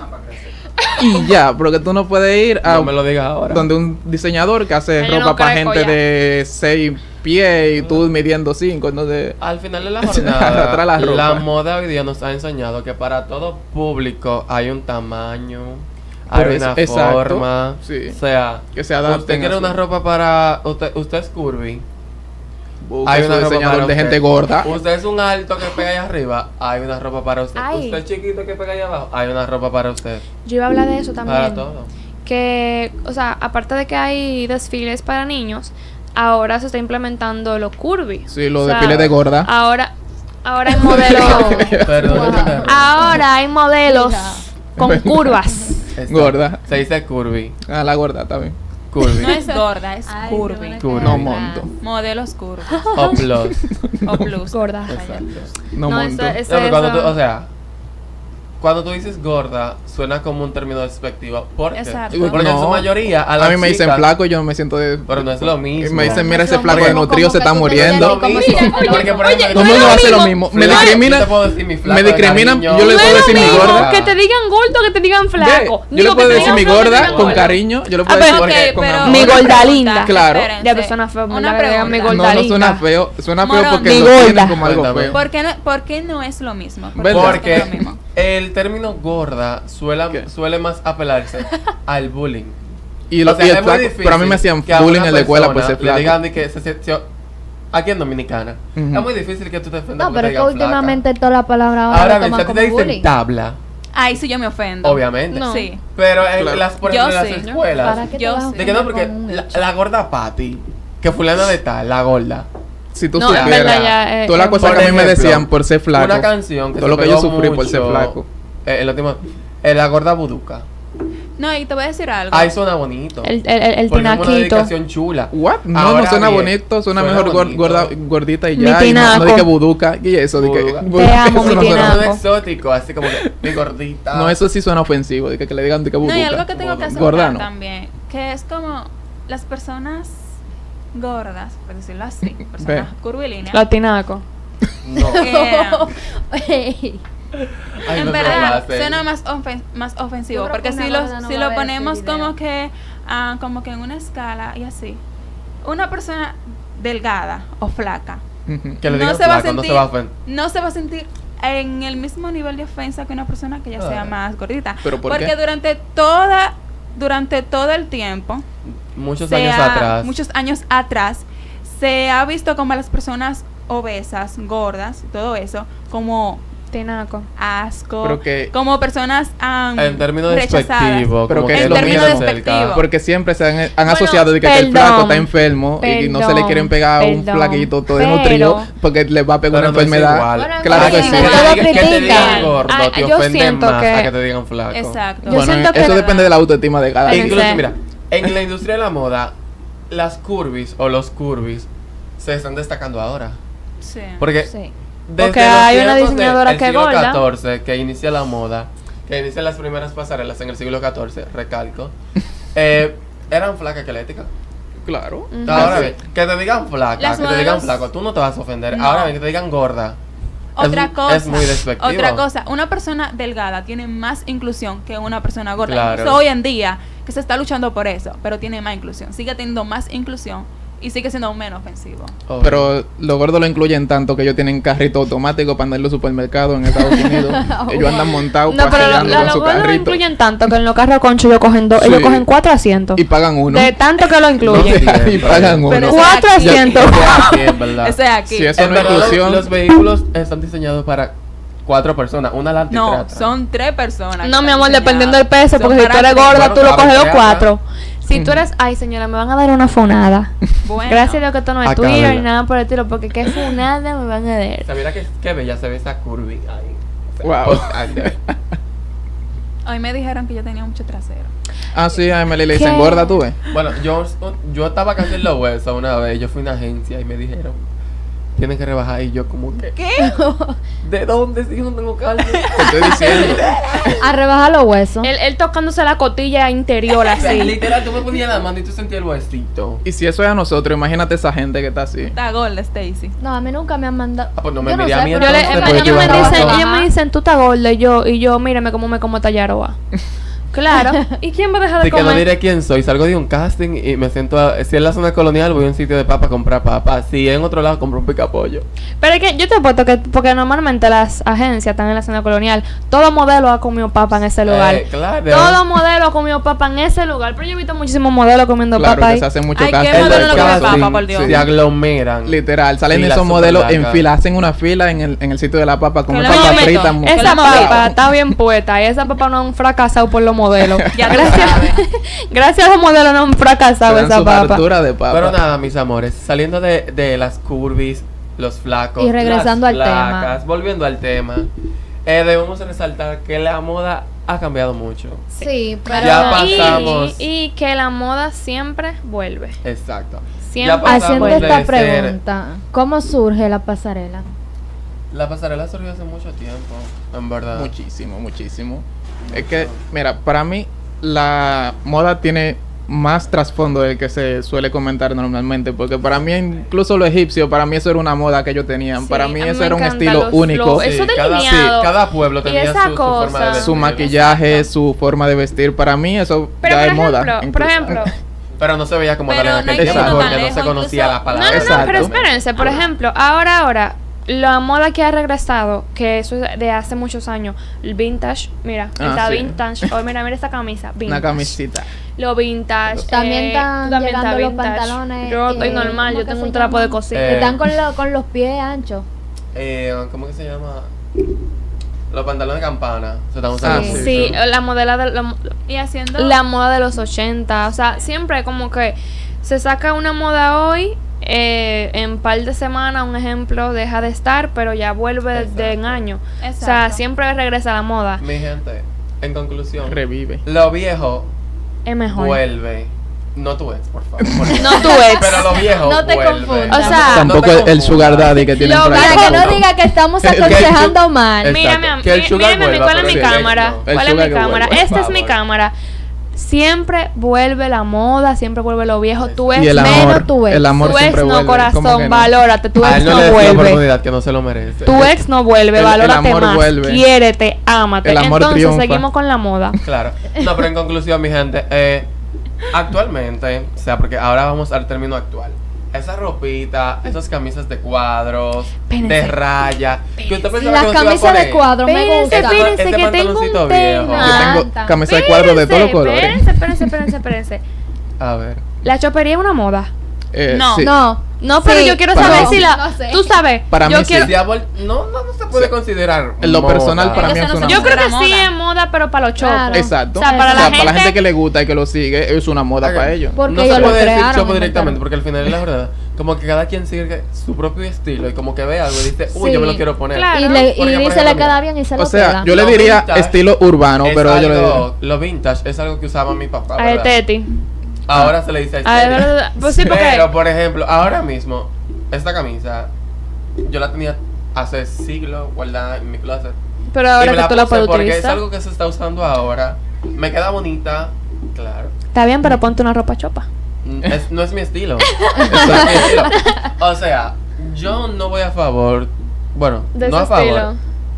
Speaker 5: Y ya, porque tú no puedes ir a
Speaker 2: No me lo digas ahora.
Speaker 5: donde un diseñador que hace
Speaker 1: Él no
Speaker 5: ropa para
Speaker 1: cree
Speaker 5: gente
Speaker 1: collar.
Speaker 5: de 6 pies y tú midiendo 5, entonces...
Speaker 2: Al final de la
Speaker 5: Arrastrar la
Speaker 2: jornada,
Speaker 5: ropa.
Speaker 2: la moda hoy día nos ha enseñado que para todo público hay un tamaño,
Speaker 5: Por
Speaker 2: hay
Speaker 5: eso,
Speaker 2: una
Speaker 5: exacto,
Speaker 2: forma.
Speaker 5: sí.
Speaker 2: O sea,
Speaker 5: Que se adapten
Speaker 2: usted quiere
Speaker 5: a su-
Speaker 2: una ropa para... Usted es curvy.
Speaker 5: Busca
Speaker 2: Hay
Speaker 5: su
Speaker 2: una ropa
Speaker 5: diseñador
Speaker 2: para
Speaker 5: de
Speaker 2: usted.
Speaker 5: gente gorda.
Speaker 2: Usted es un alto que pega allá arriba, hay una ropa para usted.
Speaker 1: Ay.
Speaker 2: Usted es chiquito que pega allá abajo, hay una ropa para usted.
Speaker 1: Yo iba a hablar de eso
Speaker 2: Para
Speaker 1: también.
Speaker 2: todo.
Speaker 1: Que, o sea, aparte de que hay desfiles para niños, ahora se está implementando lo curvy.
Speaker 5: Sí, los
Speaker 1: O sea,
Speaker 5: desfiles de gorda.
Speaker 1: Ahora hay modelos.
Speaker 2: Perdón,
Speaker 1: Ahora hay modelos con curvas.
Speaker 5: Gorda.
Speaker 2: Se dice curvy.
Speaker 5: A la gorda también.
Speaker 2: Curvy.
Speaker 3: No es gorda, es
Speaker 4: Ay,
Speaker 3: curvy.
Speaker 4: no,
Speaker 2: Curvy.
Speaker 5: No monto.
Speaker 3: Modelos curvos.
Speaker 2: O plus.
Speaker 3: O plus.
Speaker 1: Gorda.
Speaker 2: Exacto.
Speaker 5: No, monto.
Speaker 1: eso-
Speaker 2: No, pero cuando tú,
Speaker 1: eso-
Speaker 2: o sea, cuando tú dices gorda, suena como un término despectivo. ¿Por qué?
Speaker 3: Exacto.
Speaker 2: Porque en su mayoría
Speaker 5: a
Speaker 2: las
Speaker 5: mí me dicen
Speaker 2: chicas-
Speaker 5: flaco y yo no me siento de...
Speaker 2: Pero no es lo mismo.
Speaker 5: Me dicen,
Speaker 4: No
Speaker 5: mira
Speaker 4: es
Speaker 5: ese
Speaker 4: lo
Speaker 5: flaco
Speaker 4: mismo,
Speaker 5: desnutrido,
Speaker 4: como
Speaker 5: se
Speaker 4: que
Speaker 5: está
Speaker 4: tú te
Speaker 5: muriendo.
Speaker 4: veas como si-
Speaker 2: Porque, por ejemplo,
Speaker 5: Todo el mundo hace lo mismo. Me
Speaker 2: flaco,
Speaker 5: discriminan.
Speaker 2: yo te puedo decir mi flaco
Speaker 5: Me
Speaker 2: de
Speaker 5: discriminan.
Speaker 2: cariño.
Speaker 5: Yo le
Speaker 1: No
Speaker 5: puedo
Speaker 1: es
Speaker 5: decir
Speaker 1: lo
Speaker 5: mi
Speaker 1: mismo
Speaker 5: gorda.
Speaker 1: que te digan gordo que te digan flaco.
Speaker 5: Ve, yo
Speaker 1: Digo
Speaker 5: le puedo
Speaker 1: que te
Speaker 5: decir mi
Speaker 1: digan flaco, que te
Speaker 5: gorda
Speaker 1: digan
Speaker 5: con
Speaker 1: gordo.
Speaker 5: cariño. Yo le puedo
Speaker 2: ver,
Speaker 5: decir
Speaker 2: ok,
Speaker 5: con
Speaker 2: pero-
Speaker 5: amor.
Speaker 1: Mi
Speaker 3: Una
Speaker 1: gorda
Speaker 3: pregunta,
Speaker 1: linda.
Speaker 5: Claro.
Speaker 3: espérense.
Speaker 1: Ya, pero suena feo,
Speaker 3: Una
Speaker 1: ¿verdad? Que digan mi
Speaker 3: pregunta.
Speaker 1: gorda
Speaker 5: No, no suena
Speaker 1: linda.
Speaker 5: feo. Suena
Speaker 3: Morón.
Speaker 5: feo porque
Speaker 1: Mi
Speaker 5: lo
Speaker 1: gorda.
Speaker 5: tienen como algo
Speaker 2: Cuéntame.
Speaker 5: feo.
Speaker 3: ¿Por qué no es lo mismo? ¿Por qué
Speaker 5: ¿Verdad?
Speaker 3: no es lo
Speaker 2: Porque
Speaker 3: mismo?
Speaker 2: el término gorda
Speaker 5: ¿Qué?
Speaker 2: suele más apelarse al bullying.
Speaker 5: Y
Speaker 2: O
Speaker 5: lo
Speaker 2: sea,
Speaker 5: y el
Speaker 2: es muy
Speaker 5: flaco,
Speaker 2: difícil
Speaker 5: pero a mí me hacían
Speaker 2: que a
Speaker 5: bullying
Speaker 2: una
Speaker 5: en la escuela por
Speaker 2: persona
Speaker 5: ser flaco.
Speaker 2: le digan de que aquí en Dominicana.
Speaker 5: Ujú.
Speaker 2: Es muy difícil que tú te ofendas
Speaker 4: No,
Speaker 2: porque
Speaker 4: pero
Speaker 2: te
Speaker 4: es que
Speaker 2: digan flaca.
Speaker 4: últimamente toda la palabra ahora
Speaker 2: Ahora
Speaker 4: lo
Speaker 2: bien, si
Speaker 4: toman
Speaker 2: a ti
Speaker 4: como
Speaker 2: te dicen
Speaker 4: bullying.
Speaker 2: tabla,
Speaker 3: Ahí sí yo me ofendo.
Speaker 2: obviamente.
Speaker 1: No.
Speaker 3: Sí.
Speaker 2: Pero
Speaker 5: Claro.
Speaker 2: en las, por
Speaker 3: Yo
Speaker 2: ejemplo, en
Speaker 3: sí.
Speaker 2: las escuelas,
Speaker 4: ¿Para qué te
Speaker 3: Yo
Speaker 4: vas a
Speaker 3: sí.
Speaker 2: de que no,
Speaker 4: ofender
Speaker 2: porque
Speaker 4: con un
Speaker 2: la,
Speaker 4: hecho?
Speaker 2: la gorda Patty, que fulana de tal, la gorda.
Speaker 5: Si tú
Speaker 3: No, en
Speaker 5: supieras,
Speaker 1: verdad ya,
Speaker 5: todas las cosas
Speaker 2: por
Speaker 5: que a mí me
Speaker 2: ejemplo,
Speaker 5: decían por ser flaco,
Speaker 2: Una canción que
Speaker 5: todo
Speaker 2: se
Speaker 5: lo que yo
Speaker 2: pegó
Speaker 5: sufrí por ser
Speaker 2: mucho,
Speaker 5: flaco.
Speaker 2: el último, la gorda buduca.
Speaker 3: No, y te voy a decir algo.
Speaker 2: Ahí suena bonito.
Speaker 1: El
Speaker 2: Porque es una
Speaker 1: tinaquito.
Speaker 2: dedicación chula.
Speaker 5: What? No,
Speaker 2: Ahora
Speaker 5: no suena
Speaker 2: bien,
Speaker 5: bonito, suena
Speaker 2: suena
Speaker 5: mejor
Speaker 2: bonito.
Speaker 5: gordita y
Speaker 1: Mi
Speaker 5: ya. Y no, no
Speaker 1: tinaco.
Speaker 5: dije buduca. Y eso, de que.
Speaker 2: Buduca.
Speaker 1: Te amo,
Speaker 5: eso
Speaker 1: mi
Speaker 5: no
Speaker 2: Suena
Speaker 5: suena-
Speaker 1: tinaco.
Speaker 2: exótico, así como que mi gordita.
Speaker 5: No, eso sí suena ofensivo, de que le digan de que buduca.
Speaker 3: No, y algo que tengo que aceptar
Speaker 5: Gorda, no.
Speaker 3: también, que es como las personas gordas, por decirlo así,
Speaker 5: Ve.
Speaker 3: personas curvilíneas,
Speaker 1: Los tinacos.
Speaker 2: No.
Speaker 4: Ey,
Speaker 2: Ay,
Speaker 3: en
Speaker 2: no se
Speaker 3: verdad
Speaker 2: lo hacen.
Speaker 3: suena más ofensivo,
Speaker 4: Yo creo
Speaker 3: porque
Speaker 4: que
Speaker 3: si
Speaker 4: una
Speaker 3: lo,
Speaker 4: gorda no
Speaker 3: si
Speaker 4: va
Speaker 3: lo
Speaker 4: a ver
Speaker 3: ponemos
Speaker 4: este video.
Speaker 3: como que en una escala y así, una persona delgada o flaca
Speaker 5: Ujú.
Speaker 2: Que le digan
Speaker 3: no se va a
Speaker 2: flaco, no
Speaker 3: sentir
Speaker 2: se va a ofender.
Speaker 3: no se va a sentir en el mismo nivel de ofensa que una persona que ya sea
Speaker 2: Ah.
Speaker 3: más gordita.
Speaker 5: ¿Pero por
Speaker 3: porque
Speaker 5: qué?
Speaker 3: durante todo el tiempo,
Speaker 2: Muchos años atrás.
Speaker 3: muchos años atrás, se ha visto como a las personas obesas, gordas, todo eso, como
Speaker 1: Tinaco.
Speaker 3: asco,
Speaker 5: Pero que-
Speaker 3: como personas
Speaker 2: En términos
Speaker 3: rechazadas.
Speaker 2: despectivos.
Speaker 5: Pero
Speaker 2: como
Speaker 5: que
Speaker 2: que
Speaker 5: es
Speaker 3: en
Speaker 5: lo
Speaker 3: términos
Speaker 5: mismo.
Speaker 3: despectivos.
Speaker 5: Porque siempre se han
Speaker 3: Bueno,
Speaker 5: asociado de que el
Speaker 1: perdón,
Speaker 5: flaco está enfermo y no se le
Speaker 1: perdón,
Speaker 5: quieren pegar a un
Speaker 1: perdón,
Speaker 5: flaquito todo
Speaker 1: pero-
Speaker 5: desnutrido porque le va a pegar
Speaker 2: Pero
Speaker 5: una
Speaker 2: no es
Speaker 5: enfermedad.
Speaker 2: igual.
Speaker 4: Bueno,
Speaker 5: Claro que
Speaker 4: oye,
Speaker 5: sí.
Speaker 4: de todo
Speaker 2: Que te
Speaker 4: critican.
Speaker 2: digan gordo
Speaker 1: Ah,
Speaker 2: te
Speaker 1: yo
Speaker 2: ofende
Speaker 1: siento
Speaker 2: más
Speaker 1: que-
Speaker 2: a que te digan flaco.
Speaker 3: Exacto.
Speaker 1: Yo siento que-
Speaker 5: eso depende de la autoestima de cada
Speaker 2: E
Speaker 5: quien.
Speaker 2: incluso,
Speaker 1: Sí.
Speaker 2: mira, en la industria de la moda, las curvis o los curvis se están destacando ahora.
Speaker 3: Sí.
Speaker 2: Porque
Speaker 4: sí.
Speaker 2: desde
Speaker 1: Porque
Speaker 2: los
Speaker 1: hay una
Speaker 2: tiempos
Speaker 1: diseñadora
Speaker 2: del
Speaker 1: que
Speaker 2: siglo
Speaker 1: gorda.
Speaker 2: XIV, que inicia la moda, que inicia las primeras pasarelas en el siglo XIV, recalco, eran flacas esqueléticas.
Speaker 5: Claro.
Speaker 1: Ujú.
Speaker 2: Ahora
Speaker 1: Sí.
Speaker 2: bien, que te digan flaca,
Speaker 3: Las
Speaker 2: que te digan
Speaker 3: modelos-
Speaker 2: flaco, tú no te vas a ofender.
Speaker 3: No.
Speaker 2: Ahora bien, que te digan gorda.
Speaker 3: Otra cosa,
Speaker 2: Es muy despectivo.
Speaker 3: otra cosa, una persona delgada tiene más inclusión que una persona gorda.
Speaker 2: Claro.
Speaker 3: Incluso hoy en día, que se está luchando por eso, pero tiene más inclusión. Sigue teniendo más inclusión y sigue siendo menos ofensivo.
Speaker 2: Obvio.
Speaker 5: Pero los gordos lo incluyen tanto que ellos tienen carrito automático para andar en los supermercados en Estados Unidos. Ellos andan montados
Speaker 1: No, pero
Speaker 5: paseando con
Speaker 1: los
Speaker 5: su
Speaker 1: gordos lo
Speaker 5: carrito
Speaker 1: incluyen tanto que en los carros concho ellos cogen dos, ellos
Speaker 5: Sí.
Speaker 1: cogen 4 asientos.
Speaker 5: y pagan uno.
Speaker 1: De tanto que lo
Speaker 2: No
Speaker 1: incluyen.
Speaker 2: sé.
Speaker 5: y pagan uno.
Speaker 3: Pero eso-
Speaker 1: 4
Speaker 3: aquí.
Speaker 1: asientos.
Speaker 2: Sí, en verdad.
Speaker 3: Ese es aquí.
Speaker 5: Si eso
Speaker 2: En
Speaker 5: no es
Speaker 2: verdad,
Speaker 5: inclusión.
Speaker 2: los vehículos están diseñados para 4 personas, una adelante y tres
Speaker 3: No,
Speaker 2: atrás.
Speaker 3: son 3 personas.
Speaker 1: No,
Speaker 3: que
Speaker 1: mi
Speaker 3: están
Speaker 1: amor, dependiendo del
Speaker 3: diseñadas.
Speaker 1: peso,
Speaker 3: Son
Speaker 1: porque si tú
Speaker 3: para
Speaker 1: eres
Speaker 3: tres.
Speaker 1: gorda,
Speaker 2: Bueno,
Speaker 1: tú lo
Speaker 2: cabe
Speaker 1: coges los
Speaker 2: tres
Speaker 1: 4. Si tú eres, ay señora, me van a dar una fonada.
Speaker 3: Bueno.
Speaker 1: Gracias a Dios que esto no es
Speaker 2: Acá,
Speaker 1: Twitter
Speaker 2: ¿verdad?
Speaker 1: ni nada por el estilo, porque qué fonada me van a dar.
Speaker 2: O sea, mira qué bella se ve esa curvy ahí.
Speaker 5: Wow.
Speaker 3: Hoy me dijeron que yo tenía mucho trasero.
Speaker 5: Ah, sí, a Emily le dicen
Speaker 1: ¿Qué?
Speaker 5: gorda, tú ves.
Speaker 2: Bueno, yo estaba casi en los huesos una vez. Yo fui a una agencia y me dijeron, tienen que rebajar. Y yo como que,
Speaker 3: ¿Qué?
Speaker 2: ¿de dónde si yo no tengo carne?
Speaker 5: Te estoy diciendo.
Speaker 4: A rebajar los huesos.
Speaker 1: Él tocándose la cotilla interior así.
Speaker 2: Literal, tú me ponías la mano y tú sentías el huesito.
Speaker 5: Y si eso es a nosotros, imagínate esa gente que está así.
Speaker 3: Está gorda, Stacy.
Speaker 4: No, a mí nunca me han mandado.
Speaker 2: Ah, pues no me
Speaker 4: Yo
Speaker 2: miré a mí
Speaker 4: pero-
Speaker 1: Yo le,
Speaker 2: entonces,
Speaker 1: ellos,
Speaker 2: porque tú
Speaker 1: me
Speaker 2: ibas a
Speaker 1: dicen,
Speaker 2: trabajar.
Speaker 1: ellos me dicen, tú estás gorda. Y yo, mírame cómo me como tallaroa. Claro. ¿Y quién va a dejar de
Speaker 2: Así que no
Speaker 1: comer?
Speaker 2: diré quién soy. Salgo de un casting y me siento. Si en la zona colonial, voy a un sitio de papa a comprar papa. Si en otro lado, compro un picapollo.
Speaker 1: Pero es que yo te apuesto que, porque normalmente las agencias están en la zona colonial, todo modelo ha comido papa en ese lugar.
Speaker 2: Claro.
Speaker 1: Todo modelo ha comido papa en ese lugar. Pero yo he visto muchísimos modelos comiendo
Speaker 5: Claro,
Speaker 1: papa
Speaker 5: que
Speaker 1: ahí.
Speaker 5: se hacen mucho
Speaker 3: Ay,
Speaker 5: caso.
Speaker 3: qué
Speaker 2: El
Speaker 3: modelo
Speaker 2: del
Speaker 3: no come
Speaker 2: casting
Speaker 3: papa, por Dios.
Speaker 2: se aglomeran.
Speaker 5: Literal, salen
Speaker 2: Filas
Speaker 5: esos modelos
Speaker 2: súper
Speaker 5: en
Speaker 2: largas.
Speaker 5: fila, hacen una fila en el sitio de la papa, comen
Speaker 3: lo
Speaker 5: papa
Speaker 3: hemos visto.
Speaker 5: frita.
Speaker 3: Es-
Speaker 1: Esa
Speaker 3: hemos
Speaker 1: papa
Speaker 3: visto.
Speaker 1: está bien puesta y esa papa no han fracasado por los modelos.
Speaker 3: Ya tú
Speaker 1: gracias,
Speaker 3: sabes.
Speaker 1: gracias a los modelos no han fracasado
Speaker 5: Dan
Speaker 1: esa
Speaker 5: su
Speaker 1: papa.
Speaker 5: hartura de papa.
Speaker 2: Pero nada, mis amores, saliendo de las curvis, los flacos,
Speaker 4: Y regresando
Speaker 2: las
Speaker 4: al tema.
Speaker 2: flacas, volviendo al tema, debemos resaltar que la moda ha cambiado mucho.
Speaker 4: Sí, pero.
Speaker 2: Ya pasamos.
Speaker 1: Y que la moda siempre vuelve.
Speaker 2: Exacto.
Speaker 1: Siempre
Speaker 2: pasamos
Speaker 4: Haciendo
Speaker 2: de
Speaker 4: esta
Speaker 2: ser-
Speaker 4: pregunta, ¿cómo surge la pasarela?
Speaker 2: La pasarela surgió hace mucho tiempo, en verdad.
Speaker 5: Muchísimo, muchísimo. Es que, mira, para mí la moda tiene más trasfondo del que se suele comentar normalmente, porque para mí incluso lo egipcio, para mí eso era una moda que ellos tenían,
Speaker 1: Sí,
Speaker 5: para mí
Speaker 1: a mí
Speaker 5: eso
Speaker 1: me
Speaker 5: era un
Speaker 1: encanta
Speaker 5: estilo
Speaker 1: los
Speaker 5: único,
Speaker 1: flow. Eso delineado.
Speaker 2: cada pueblo
Speaker 1: Y
Speaker 2: tenía
Speaker 1: esa
Speaker 2: su forma de
Speaker 1: cosa.
Speaker 2: vestir.
Speaker 5: su maquillaje,
Speaker 1: Exacto.
Speaker 5: su forma de vestir, para mí eso
Speaker 1: Pero
Speaker 5: ya
Speaker 1: por
Speaker 5: es moda.
Speaker 1: ejemplo, por
Speaker 5: incluso.
Speaker 1: ejemplo,
Speaker 2: Pero no se veía como tal
Speaker 3: Pero
Speaker 2: en
Speaker 3: no
Speaker 2: aquel
Speaker 3: hay que
Speaker 2: tiempo
Speaker 5: irnos
Speaker 2: porque
Speaker 3: tan
Speaker 2: no se
Speaker 3: lejos,
Speaker 2: conocía
Speaker 3: incluso-
Speaker 2: la
Speaker 1: no,
Speaker 2: palabra.
Speaker 1: no,
Speaker 5: Exacto.
Speaker 1: pero espérense, por ejemplo, ahora, la moda que ha regresado, que eso es de hace muchos años, el vintage, mira,
Speaker 5: Ah,
Speaker 1: está
Speaker 5: sí.
Speaker 1: vintage, oh, mira esta camisa, vintage.
Speaker 5: Una camisita.
Speaker 1: Lo vintage.
Speaker 4: También están
Speaker 1: tú también
Speaker 4: llegando
Speaker 1: estás
Speaker 4: los
Speaker 1: vintage.
Speaker 4: pantalones,
Speaker 1: Yo estoy normal,
Speaker 4: ¿cómo
Speaker 1: yo
Speaker 4: que
Speaker 1: tengo
Speaker 4: se
Speaker 1: un trapo
Speaker 4: llama?
Speaker 1: de cocina.
Speaker 4: Están con los pies anchos.
Speaker 2: ¿Cómo que se llama? Los pantalones de campana. Se están usando
Speaker 4: Sí.
Speaker 2: mucho.
Speaker 1: Sí, la modela de
Speaker 3: Y haciendo.
Speaker 1: la moda de los 80, o sea, siempre como que se saca una moda hoy en par de semanas, un ejemplo, deja de estar, pero ya vuelve de en año. O sea,
Speaker 3: Exacto.
Speaker 1: siempre regresa a la moda.
Speaker 2: Mi gente, en conclusión,
Speaker 5: Revive.
Speaker 2: lo viejo
Speaker 1: Es mejor.
Speaker 2: vuelve. No tu ex, por favor.
Speaker 1: No tu ex.
Speaker 2: Pero lo viejo
Speaker 4: No te
Speaker 2: vuelve.
Speaker 4: confundas.
Speaker 1: O sea,
Speaker 5: Tampoco
Speaker 2: no te
Speaker 5: el
Speaker 2: confundas.
Speaker 5: sugar daddy que tienen
Speaker 1: Lo
Speaker 5: por ahí.
Speaker 4: Para que no
Speaker 5: tampoco.
Speaker 4: diga que estamos
Speaker 5: Que el
Speaker 4: aconsejando
Speaker 2: chu-
Speaker 4: mal.
Speaker 1: Mírame,
Speaker 2: Que el sugar
Speaker 1: mírame a mí,
Speaker 2: vuelva,
Speaker 1: ¿cuál es
Speaker 2: pero
Speaker 1: mi
Speaker 2: el ex
Speaker 1: cámara?
Speaker 2: no.
Speaker 5: El
Speaker 1: ¿Cuál es
Speaker 5: sugar
Speaker 1: mi
Speaker 5: que
Speaker 1: cámara?
Speaker 5: vuelva.
Speaker 1: Esta
Speaker 2: Por
Speaker 1: es mi
Speaker 2: favor.
Speaker 1: cámara. Siempre vuelve la moda, siempre vuelve lo viejo. Tu ex,
Speaker 5: Y el
Speaker 4: menos
Speaker 5: amor.
Speaker 4: tu ex.
Speaker 5: El amor
Speaker 1: tu ex
Speaker 5: siempre
Speaker 1: no,
Speaker 5: vuelve. ¿Cómo que
Speaker 1: corazón,
Speaker 5: no?
Speaker 1: valórate. Tu
Speaker 2: A
Speaker 1: ex
Speaker 2: él no
Speaker 1: no
Speaker 2: le des la
Speaker 1: vuelve.
Speaker 2: oportunidad que no se lo merece.
Speaker 1: Tu ex no vuelve,
Speaker 5: El
Speaker 1: valórate
Speaker 5: amor
Speaker 1: más.
Speaker 5: vuelve.
Speaker 1: Quiérete, ámate.
Speaker 5: El amor
Speaker 1: Entonces
Speaker 5: triunfa.
Speaker 1: seguimos con la moda.
Speaker 2: Claro. No, pero en conclusión, mi gente, actualmente, o sea, porque ahora vamos al término actual. Esa ropita, esas camisas de cuadros,
Speaker 1: Espérense.
Speaker 2: de raya. Que usted pensaba
Speaker 4: Las
Speaker 2: que no se iba a
Speaker 4: camisas de
Speaker 2: poner.
Speaker 4: cuadro me
Speaker 1: Espérense,
Speaker 4: gustan.
Speaker 1: espérense,
Speaker 2: Ese
Speaker 1: que tengo
Speaker 2: pantaloncito
Speaker 1: un
Speaker 2: viejo.
Speaker 1: tema.
Speaker 5: Yo tengo camisa de cuadro de todos los colores.
Speaker 1: Espérense.
Speaker 2: A ver.
Speaker 1: La chopería es una moda.
Speaker 3: No.
Speaker 5: Sí.
Speaker 4: No.
Speaker 1: No, pero
Speaker 4: Sí,
Speaker 1: yo quiero
Speaker 5: para
Speaker 1: saber
Speaker 5: mí
Speaker 1: si
Speaker 5: sí.
Speaker 1: la...
Speaker 4: No sé.
Speaker 1: Tú sabes.
Speaker 5: Para
Speaker 1: yo
Speaker 5: mí sí.
Speaker 1: quiero,
Speaker 2: No se puede
Speaker 5: Sí.
Speaker 2: considerar.
Speaker 5: En lo
Speaker 2: moda.
Speaker 5: personal, para mí
Speaker 3: Eso
Speaker 5: es
Speaker 3: no
Speaker 5: una
Speaker 3: se
Speaker 1: Yo
Speaker 5: moda.
Speaker 1: creo que
Speaker 3: Moda.
Speaker 1: sí es moda, pero para los chopos.
Speaker 4: Claro.
Speaker 5: Exacto.
Speaker 1: O sea, para la gente
Speaker 5: que le gusta y que lo sigue, es una moda
Speaker 2: Ok.
Speaker 5: para ellos.
Speaker 4: Porque
Speaker 2: no
Speaker 4: ellos
Speaker 2: se
Speaker 4: lo
Speaker 2: puede decir
Speaker 4: crearon,
Speaker 2: chopo
Speaker 4: lo
Speaker 2: directamente,
Speaker 4: inventaron.
Speaker 2: porque al final es la verdad. Como que cada quien sigue su propio estilo y como que ve algo y dice, uy, yo me lo
Speaker 4: Sí.
Speaker 2: quiero poner.
Speaker 1: Claro.
Speaker 4: Y,
Speaker 2: Porque, por
Speaker 4: dice
Speaker 2: ejemplo,
Speaker 4: le
Speaker 2: mira,
Speaker 4: queda bien y se lo
Speaker 5: O sea,
Speaker 4: queda.
Speaker 5: yo le
Speaker 2: Lo
Speaker 5: diría
Speaker 2: vintage
Speaker 5: estilo urbano,
Speaker 2: es
Speaker 5: pero ellos le
Speaker 2: algo, lo vintage es algo que usaba mi papá,
Speaker 1: A
Speaker 2: ¿verdad?
Speaker 1: Teti.
Speaker 2: Ahora se le dice
Speaker 1: A ver,
Speaker 2: aesthetic.
Speaker 1: pues sí, porque...
Speaker 2: Pero, por ejemplo, ahora mismo, esta camisa, yo la tenía hace siglos guardada en mi closet.
Speaker 1: Pero
Speaker 2: Y
Speaker 1: ahora
Speaker 2: me
Speaker 1: que tú la
Speaker 2: puse
Speaker 1: puedes
Speaker 2: porque
Speaker 1: utilizar.
Speaker 2: es algo que se está usando ahora. Me queda bonita, claro.
Speaker 1: Está bien, pero ponte una ropa chopa.
Speaker 2: No es mi estilo. No es mi estilo. O sea, yo no voy a favor. Bueno,
Speaker 1: De
Speaker 2: no
Speaker 1: ese
Speaker 2: a favor.
Speaker 1: estilo.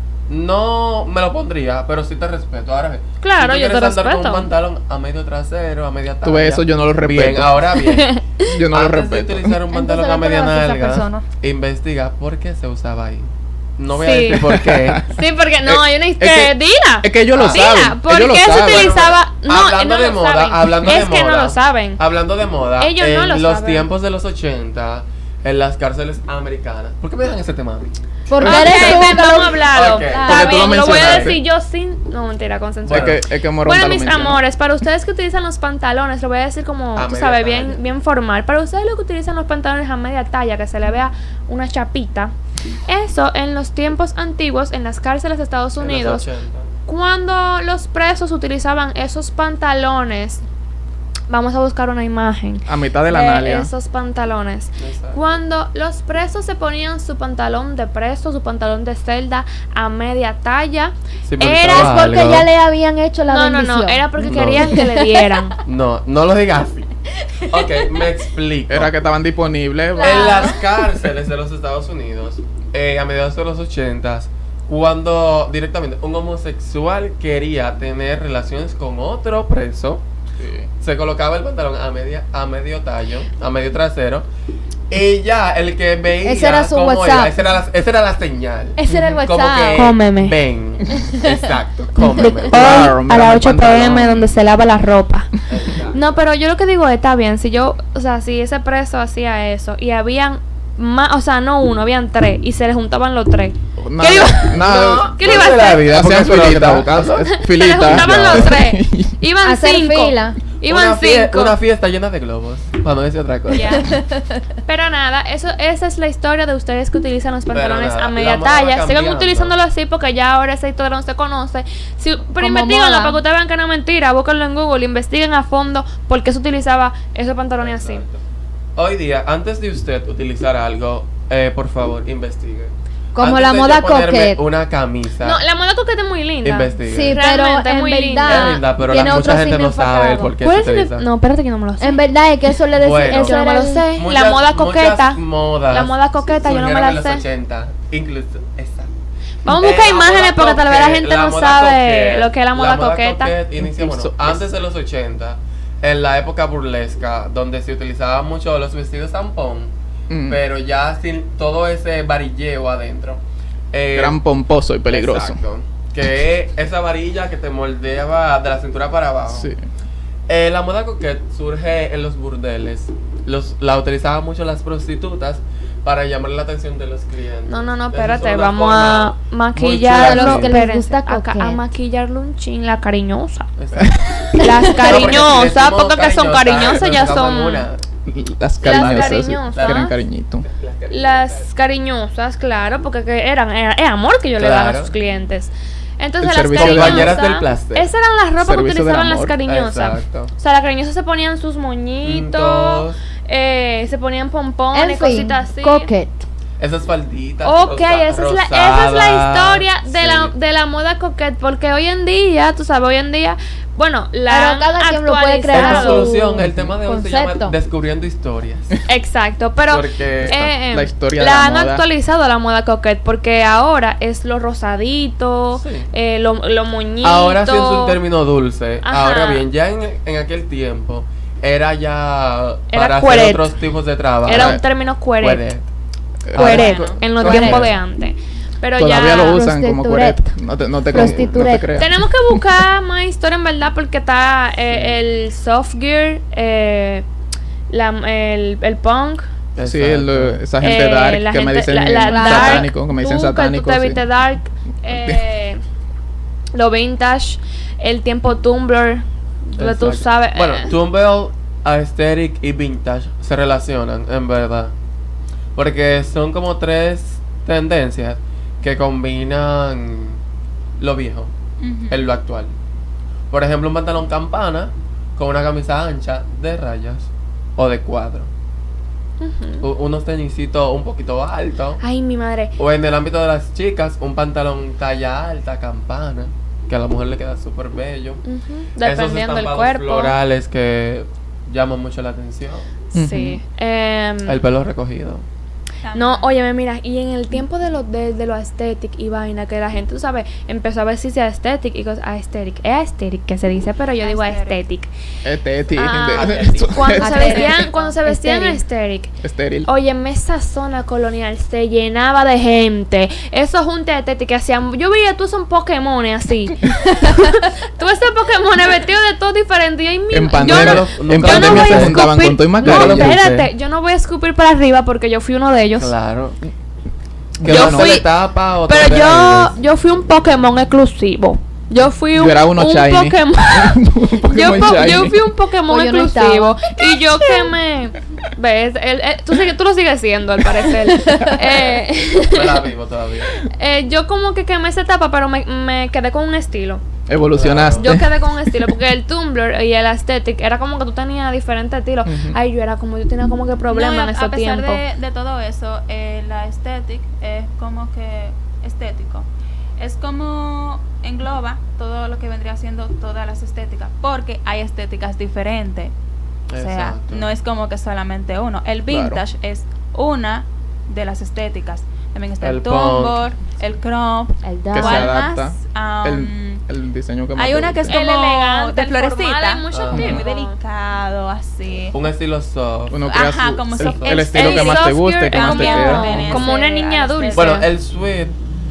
Speaker 2: No me lo pondría, pero sí te respeto. Ahora bien,
Speaker 1: Claro,
Speaker 2: si tú
Speaker 1: yo te
Speaker 2: quieres andar
Speaker 1: respeto.
Speaker 2: con un pantalón a medio trasero, a media talla.
Speaker 5: Tú ves eso, yo no lo respeto.
Speaker 2: Bien, ahora bien.
Speaker 5: Yo no lo
Speaker 2: Antes de
Speaker 5: respeto.
Speaker 2: utilizar un pantalón
Speaker 4: Entonces,
Speaker 2: a media
Speaker 4: ¿qué le vas a esa
Speaker 2: nalga,
Speaker 4: persona?
Speaker 2: investiga por qué se usaba ahí. No voy a
Speaker 1: Sí.
Speaker 2: decir por qué.
Speaker 1: Sí, porque no, hay una historia. Dila.
Speaker 5: Es que ellos lo
Speaker 1: Dila,
Speaker 5: saben.
Speaker 1: ¿por
Speaker 5: ellos lo
Speaker 1: qué se
Speaker 5: saben.
Speaker 1: utilizaba? No,
Speaker 2: hablando
Speaker 1: no
Speaker 2: de
Speaker 1: lo
Speaker 2: moda,
Speaker 1: saben.
Speaker 2: hablando
Speaker 1: es
Speaker 2: de
Speaker 1: que
Speaker 2: moda.
Speaker 1: no lo saben.
Speaker 2: Hablando de moda,
Speaker 1: Ellos
Speaker 2: en
Speaker 1: no lo
Speaker 2: los
Speaker 1: saben.
Speaker 2: tiempos de los 80, en las cárceles americanas. ¿Por qué me dejan ese tema a mí?
Speaker 4: Porque
Speaker 1: Ok,
Speaker 4: eres tú,
Speaker 1: ven, vamos a
Speaker 4: pero-
Speaker 1: hablarlo.
Speaker 2: Ok.
Speaker 1: Está
Speaker 5: Porque tú lo
Speaker 1: bien, lo voy a
Speaker 5: mencionaste.
Speaker 1: decir yo sin... No, mentira, con censura.
Speaker 2: Bueno.
Speaker 5: Es que Moronta
Speaker 1: Bueno,
Speaker 5: lo
Speaker 1: mis
Speaker 5: mencionó.
Speaker 1: amores, para ustedes que utilizan los pantalones, lo voy a decir como,
Speaker 2: A
Speaker 1: tú
Speaker 2: media
Speaker 1: sabes,
Speaker 2: talla.
Speaker 1: bien formal. Para ustedes los que utilizan los pantalones a media talla, que se le vea una chapita, eso en los tiempos antiguos, en las cárceles de Estados
Speaker 2: En los
Speaker 1: Unidos,
Speaker 2: 80.
Speaker 1: cuando los presos utilizaban esos pantalones, vamos a buscar una imagen
Speaker 5: A mitad de la nalga.
Speaker 1: esos pantalones.
Speaker 2: Exacto.
Speaker 1: Cuando los presos se ponían su pantalón de preso, su pantalón de celda a media talla,
Speaker 2: Sí, pero
Speaker 1: era
Speaker 2: estaba
Speaker 4: porque
Speaker 2: algo.
Speaker 4: ya le habían hecho la
Speaker 1: no,
Speaker 4: bendición.
Speaker 1: era porque
Speaker 2: No.
Speaker 1: querían que le dieran.
Speaker 2: No lo digas así. Ok, me explico.
Speaker 5: Era que estaban disponibles.
Speaker 2: En las cárceles de los Estados Unidos, a mediados de los 80s, cuando directamente un homosexual quería tener relaciones con otro preso,
Speaker 5: Sí.
Speaker 2: se colocaba el pantalón a medio tallo, a medio trasero, y ya el que veía
Speaker 4: Ese era su
Speaker 2: cómo
Speaker 4: WhatsApp.
Speaker 2: esa era la señal.
Speaker 4: Ese era el
Speaker 2: Como
Speaker 4: WhatsApp.
Speaker 2: que
Speaker 1: Cómeme.
Speaker 2: ven. Exacto, cómeme.
Speaker 5: Claro,
Speaker 1: Hoy
Speaker 5: mira
Speaker 1: a las
Speaker 5: mi
Speaker 1: 8
Speaker 5: pantalón.
Speaker 1: pm donde se lava la ropa.
Speaker 2: Exacto.
Speaker 1: No, pero yo lo que digo está bien, si yo, o sea, si ese preso hacía eso y habían más, o sea, no uno, habían tres y se le juntaban los tres.
Speaker 5: Nada,
Speaker 1: ¿Qué le iba-
Speaker 5: nada.
Speaker 1: ¿Qué le iba a
Speaker 2: ¿cuál es la
Speaker 1: hacer?
Speaker 2: vida? Porque
Speaker 5: Hacían
Speaker 2: eso es lo que está
Speaker 5: filita.
Speaker 2: buscando.
Speaker 1: Se le
Speaker 5: Filita.
Speaker 1: juntaban
Speaker 2: ya.
Speaker 1: los tres. Iban
Speaker 4: Hacer
Speaker 1: cinco.
Speaker 4: fila.
Speaker 1: Iban cinco.
Speaker 2: Una fiesta llena de globos, para no decir otra cosa.
Speaker 1: Ya. Pero nada, esa es la historia de ustedes que utilizan los
Speaker 2: Pero
Speaker 1: pantalones
Speaker 2: nada,
Speaker 1: a media
Speaker 2: la moda va
Speaker 1: talla. Sigan
Speaker 2: cambiando.
Speaker 1: utilizándolo así porque ya ahora esa historia no se conoce. Pero
Speaker 4: Como
Speaker 1: investiguenlo
Speaker 4: moda.
Speaker 1: para que ustedes vean que no es mentira. Búsquenlo en Google, investiguen a fondo por qué se utilizaba esos pantalones así.
Speaker 2: Exacto. Hoy día, antes de usted utilizar algo, por favor, investigue.
Speaker 4: Como
Speaker 2: Antes
Speaker 4: la
Speaker 2: de
Speaker 4: moda
Speaker 2: yo ponerme
Speaker 4: coquette.
Speaker 2: una camisa,
Speaker 1: No, la moda coqueta es muy linda.
Speaker 2: investigue.
Speaker 4: Sí, pero
Speaker 1: Realmente,
Speaker 4: en
Speaker 1: muy linda.
Speaker 4: verdad
Speaker 2: Es linda, pero
Speaker 4: tiene
Speaker 2: mucha
Speaker 4: otro
Speaker 2: gente no sabe el
Speaker 4: significado.
Speaker 2: por qué
Speaker 1: ¿Cuál
Speaker 2: se
Speaker 1: es el-
Speaker 2: utiliza.
Speaker 1: No, espérate que no me lo sé.
Speaker 4: En verdad es que eso le decía,
Speaker 2: Bueno.
Speaker 4: eso
Speaker 1: Yo no me
Speaker 4: era
Speaker 1: lo
Speaker 4: el-
Speaker 1: sé.
Speaker 2: Muchas-
Speaker 1: La moda coqueta.
Speaker 2: muchas modas
Speaker 1: La moda coqueta, yo no me
Speaker 2: surgieron
Speaker 1: la
Speaker 2: en los
Speaker 1: sé.
Speaker 2: 80, incluso, exacto.
Speaker 1: Vamos a buscar
Speaker 2: La
Speaker 1: imágenes
Speaker 2: moda
Speaker 1: porque tal vez la
Speaker 2: coquette,
Speaker 1: gente no
Speaker 2: moda
Speaker 1: sabe
Speaker 2: coquette,
Speaker 1: lo que es la moda coqueta.
Speaker 2: coquette inició, bueno,
Speaker 5: Incluso
Speaker 2: antes de los 80, en la época burlesca, donde se utilizaban mucho los vestidos tampón, pero ya sin todo ese varilleo adentro.
Speaker 5: Gran pomposo y peligroso.
Speaker 2: Exacto. Que es esa varilla que te moldeaba de la cintura para abajo.
Speaker 5: Sí.
Speaker 2: La moda coquette surge en los burdeles. La utilizaban mucho las prostitutas para llamar la atención de los clientes.
Speaker 1: No,
Speaker 2: Eso
Speaker 1: espérate,
Speaker 2: es una
Speaker 1: vamos a
Speaker 2: forma muy
Speaker 1: maquillarlo.
Speaker 2: chula,
Speaker 4: Los que les
Speaker 1: espérense,
Speaker 4: gusta
Speaker 1: acá, a
Speaker 4: coquette.
Speaker 1: maquillarlo un chin, la cariñosa.
Speaker 2: Exacto.
Speaker 1: Las
Speaker 2: No, porque si
Speaker 1: cariñosas,
Speaker 2: decimos
Speaker 1: porque que son
Speaker 2: cariñosa,
Speaker 1: cariñosas ya
Speaker 2: nos sacamos
Speaker 1: son...
Speaker 2: una.
Speaker 5: Las cariñosas.
Speaker 1: cariñosas.
Speaker 5: Que eran cariñito.
Speaker 1: Las cariñosas, claro, porque es amor que yo le daba a
Speaker 2: Claro.
Speaker 1: sus clientes. Entonces
Speaker 5: El
Speaker 1: las
Speaker 5: servicio de
Speaker 2: compañeras del
Speaker 1: cariñosas,
Speaker 2: placer.
Speaker 1: esas eran las ropas que
Speaker 5: Servicio del
Speaker 1: utilizaban las
Speaker 5: amor.
Speaker 1: cariñosas.
Speaker 2: Exacto.
Speaker 1: O sea, las cariñosas se ponían sus moñitos, se ponían pompones,
Speaker 4: En fin,
Speaker 1: cositas así.
Speaker 4: coquette.
Speaker 2: Esas falditas.
Speaker 1: Ok, esa es la historia de,
Speaker 2: sí.
Speaker 1: de la moda coquette, porque hoy en día, tú sabes, hoy en día, bueno, la
Speaker 4: Pero
Speaker 1: han
Speaker 4: cada quien lo puede
Speaker 2: En
Speaker 4: crear a
Speaker 1: actualizado.
Speaker 4: su
Speaker 2: conclusión, el tema de hoy se
Speaker 4: concepto.
Speaker 2: llama Descubriendo Historias.
Speaker 1: Exacto, pero
Speaker 2: Porque
Speaker 5: la historia de
Speaker 1: la
Speaker 5: la
Speaker 1: han
Speaker 5: moda.
Speaker 1: actualizado la moda coquette, porque ahora es lo rosadito,
Speaker 2: Sí.
Speaker 1: lo moñito.
Speaker 2: ahora sí es un término dulce.
Speaker 1: Ajá.
Speaker 2: Ahora bien, ya en aquel tiempo era ya
Speaker 1: Era
Speaker 2: para
Speaker 1: cueret.
Speaker 2: hacer otros tipos de trabajo.
Speaker 1: Era un término cueret,
Speaker 4: Cueret.
Speaker 1: en los
Speaker 4: Cueret.
Speaker 1: tiempos de antes. Pero
Speaker 5: Todavía
Speaker 1: ya
Speaker 5: lo usan como
Speaker 4: Prostituret.
Speaker 5: cueret. No te
Speaker 4: Prostituret.
Speaker 5: creas.
Speaker 1: tenemos que buscar más historia en verdad, porque está el soft gear, el punk.
Speaker 5: Sí,
Speaker 2: Exacto.
Speaker 5: esa gente dark
Speaker 1: la
Speaker 5: que me
Speaker 1: gente-
Speaker 5: dicen
Speaker 1: la dark,
Speaker 5: satánico, que me dicen
Speaker 1: tú, que
Speaker 5: satánico.
Speaker 1: tú te
Speaker 5: sí.
Speaker 1: viste dark, lo vintage, el tiempo Tumblr, donde tú
Speaker 2: Exacto.
Speaker 1: sabes.
Speaker 2: Bueno, Tumblr, aesthetic y vintage se relacionan, en verdad. Porque son como tres tendencias que combinan lo viejo
Speaker 3: Ujú.
Speaker 2: en lo actual. Por ejemplo, un pantalón campana con una camisa ancha de rayas o de cuadro. Unos tenisitos un poquito altos.
Speaker 1: Ay, mi madre.
Speaker 2: O en el ámbito de las chicas, un pantalón talla alta, campana, que a la mujer le queda súper bello.
Speaker 1: Dependiendo del
Speaker 2: Esos estampados
Speaker 1: cuerpo.
Speaker 2: florales que llaman mucho la atención.
Speaker 1: Sí.
Speaker 2: El pelo recogido.
Speaker 1: No, óyeme, mira, y en el tiempo de lo aesthetic y vaina, que la gente, tú sabes, empezó a decirse aesthetic y cosas, aesthetic, es aesthetic que se dice, pero yo digo
Speaker 3: Aesthetic.
Speaker 1: aesthetic.
Speaker 5: Ah,
Speaker 1: Cuando se vestían
Speaker 4: Estéril.
Speaker 1: aesthetic,
Speaker 5: Estéril.
Speaker 1: óyeme, esa zona colonial se llenaba de gente. Esos juntes aesthetic que hacían, yo veía tú son Pokémones así. Tú esos Pokémones vestidos de todo diferente. Y ahí mismo,
Speaker 5: En
Speaker 1: yo
Speaker 5: pandemia,
Speaker 1: no-
Speaker 2: nunca
Speaker 5: en
Speaker 2: lo- yo no
Speaker 5: pandemia
Speaker 2: voy
Speaker 5: se
Speaker 2: a
Speaker 5: juntaban
Speaker 1: escupir-
Speaker 5: con todo y
Speaker 1: No,
Speaker 5: mascarilla.
Speaker 1: espérate, yo no voy a escupir para arriba porque yo fui uno de ellos.
Speaker 2: Claro.
Speaker 5: Qué
Speaker 1: Yo
Speaker 5: bueno.
Speaker 1: fui-
Speaker 2: le tapa, otro
Speaker 1: Pero
Speaker 2: le aires.
Speaker 1: yo fui un Pokémon exclusivo. Yo fui
Speaker 5: Yo
Speaker 1: un,
Speaker 5: era uno
Speaker 1: un
Speaker 5: shiny.
Speaker 1: Pokémon.
Speaker 5: Pokémon
Speaker 1: yo
Speaker 5: shiny.
Speaker 1: fui un Pokémon
Speaker 4: Pues yo no
Speaker 1: exclusivo. Y yo quemé. ¿Ves? Tú lo sigues siendo, al parecer.
Speaker 2: Me la vivo todavía.
Speaker 1: Yo como que quemé esa etapa, pero me quedé con un estilo.
Speaker 5: Evolucionaste.
Speaker 1: Yo quedé con un estilo, porque el Tumblr y el aesthetic era como que tú tenías diferentes estilos. Ay, yo tenía como que problemas
Speaker 3: No,
Speaker 1: en ese
Speaker 3: a pesar
Speaker 1: tiempo.
Speaker 3: de todo eso, la aesthetic es como que estético. Es como engloba todo lo que vendría siendo todas las estéticas, porque hay estéticas diferentes. O sea,
Speaker 2: Exacto.
Speaker 3: no es como que solamente uno. El
Speaker 5: Claro.
Speaker 3: vintage es una de las estéticas. También está el
Speaker 2: El
Speaker 3: tumblr,
Speaker 2: punk.
Speaker 3: el crop.
Speaker 4: El
Speaker 5: Que
Speaker 4: dark.
Speaker 5: se
Speaker 3: ¿Cuál
Speaker 5: adapta.
Speaker 3: más?
Speaker 5: El diseño que más
Speaker 3: Hay
Speaker 5: te
Speaker 3: una que es
Speaker 5: guste.
Speaker 1: El
Speaker 3: como
Speaker 1: elegante,
Speaker 3: de
Speaker 1: el formal,
Speaker 3: florecita.
Speaker 1: hay mucho
Speaker 3: Muy
Speaker 1: tipo.
Speaker 3: delicado, así.
Speaker 2: Un estilo soft.
Speaker 5: Uno crea
Speaker 3: Ajá,
Speaker 5: su-
Speaker 3: como
Speaker 5: el,
Speaker 3: soft-
Speaker 5: el
Speaker 3: el-
Speaker 5: estilo
Speaker 3: el
Speaker 5: que más te
Speaker 1: soft
Speaker 5: guste,
Speaker 1: gear
Speaker 5: que más te
Speaker 1: es
Speaker 5: queda.
Speaker 3: como-
Speaker 1: como una niña dulce.
Speaker 2: Bueno, el sweat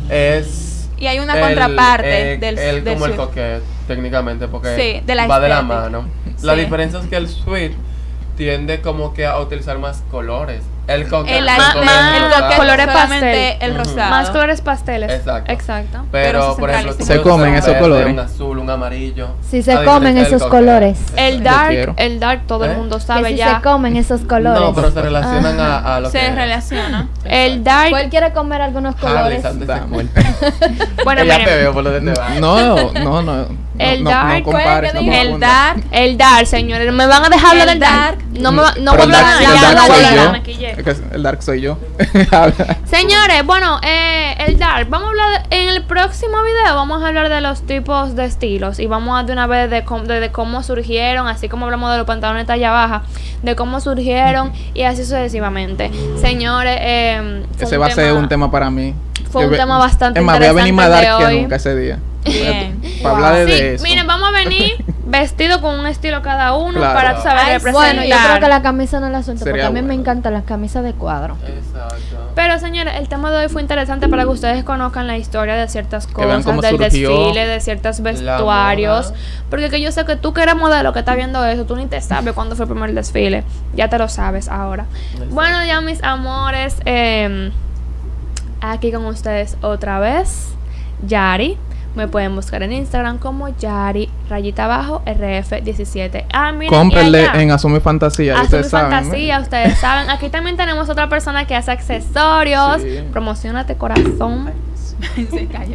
Speaker 2: es
Speaker 3: Y hay una contraparte del
Speaker 2: como el
Speaker 3: sweat.
Speaker 2: coquette, técnicamente, porque
Speaker 3: Sí, de la
Speaker 2: va de la
Speaker 3: aesthetic.
Speaker 2: mano. La
Speaker 3: Sí.
Speaker 2: diferencia es que el sweat tiende como que a utilizar más colores. El coquette
Speaker 3: El,
Speaker 2: son
Speaker 1: más-
Speaker 2: colores
Speaker 3: el
Speaker 2: rosados.
Speaker 3: coquette
Speaker 1: colores
Speaker 3: solamente
Speaker 1: pastel.
Speaker 3: el
Speaker 2: Ujú.
Speaker 3: rosado.
Speaker 1: Más colores pasteles.
Speaker 2: Exacto.
Speaker 1: Exacto.
Speaker 3: Pero
Speaker 2: Pero,
Speaker 3: se
Speaker 2: por ejemplo, tú
Speaker 3: centraliza.
Speaker 5: Se
Speaker 2: puedes
Speaker 5: comen
Speaker 2: usar un
Speaker 5: esos
Speaker 2: verde,
Speaker 5: colores.
Speaker 2: un azul, un amarillo.
Speaker 4: Si se
Speaker 2: a
Speaker 4: comen
Speaker 2: diferencia del
Speaker 4: esos
Speaker 2: coquette.
Speaker 4: colores.
Speaker 5: quiero.
Speaker 1: El dark, todo el
Speaker 2: ¿Eh?
Speaker 1: mundo
Speaker 4: Que
Speaker 1: sabe
Speaker 4: si
Speaker 1: ya.
Speaker 4: se comen esos colores.
Speaker 2: No, pero se relacionan a lo que
Speaker 3: Se
Speaker 2: es.
Speaker 3: relaciona.
Speaker 1: El dark,
Speaker 4: ¿Cuál quiere comer algunos colores?
Speaker 2: Harley,
Speaker 5: Da,
Speaker 2: Sandra.
Speaker 5: muerte.
Speaker 1: bueno,
Speaker 2: Ya te
Speaker 1: miren,
Speaker 2: veo por lo de te va.
Speaker 5: No.
Speaker 1: El
Speaker 5: no,
Speaker 1: dark,
Speaker 5: no compares, no
Speaker 3: el
Speaker 5: confundas.
Speaker 3: dark.
Speaker 1: el dark, señores, me van a dejar hablar
Speaker 3: El
Speaker 1: del dark.
Speaker 3: dark.
Speaker 1: No me va, no
Speaker 5: Pero
Speaker 1: voy a hablar
Speaker 5: el
Speaker 1: ya,
Speaker 5: dark
Speaker 1: no voy a
Speaker 5: soy
Speaker 1: hablar,
Speaker 5: yo.
Speaker 1: me quillé.
Speaker 5: Es que el dark soy yo.
Speaker 1: Señores, bueno, el dark, vamos a hablar en el próximo video, vamos a hablar de los tipos de estilos y vamos a de una vez de cómo surgieron, así como hablamos de los pantalones talla baja, de cómo surgieron y así sucesivamente. Señores, fue
Speaker 5: Ese va a ser un tema para mí.
Speaker 1: Fue
Speaker 5: Yo
Speaker 1: un
Speaker 5: ve-
Speaker 1: tema bastante
Speaker 5: Es más, voy a venir más
Speaker 1: interesante
Speaker 5: dark
Speaker 1: de
Speaker 5: que
Speaker 1: hoy.
Speaker 5: nunca ese día.
Speaker 3: Bien.
Speaker 5: Para hablar de
Speaker 1: Sí,
Speaker 5: eso.
Speaker 1: miren, vamos a venir vestidos con un estilo cada uno
Speaker 5: Claro.
Speaker 1: para, tú sabes,
Speaker 3: Ay,
Speaker 1: representar.
Speaker 4: Bueno, yo creo que la camisa no la suelto porque
Speaker 5: Sería
Speaker 4: a mí me
Speaker 5: bueno.
Speaker 4: encantan las camisas de cuadro.
Speaker 2: Exacto.
Speaker 1: Pero señores, el tema de hoy fue interesante para que ustedes conozcan la historia de ciertas
Speaker 5: vean
Speaker 1: cosas,
Speaker 5: cómo
Speaker 1: del
Speaker 5: surgió
Speaker 1: desfile, de ciertos vestuarios.
Speaker 2: moda.
Speaker 1: Porque que yo sé que tú que eres modelo que estás viendo eso, tú ni te sabes cuándo fue el primer desfile. Ya te lo sabes ahora.
Speaker 2: Exacto.
Speaker 1: Bueno, ya mis amores, aquí con ustedes otra vez, Yari. Me pueden buscar en Instagram como Yari RF17. Ah, miren,
Speaker 5: Cómprenle
Speaker 1: y allá,
Speaker 5: en Asume Fantasía.
Speaker 1: Asume
Speaker 5: ustedes saben,
Speaker 1: Fantasía, ustedes saben. Aquí también tenemos otra persona que hace accesorios.
Speaker 5: Sí.
Speaker 1: Promocionate, corazón.
Speaker 3: Se calla.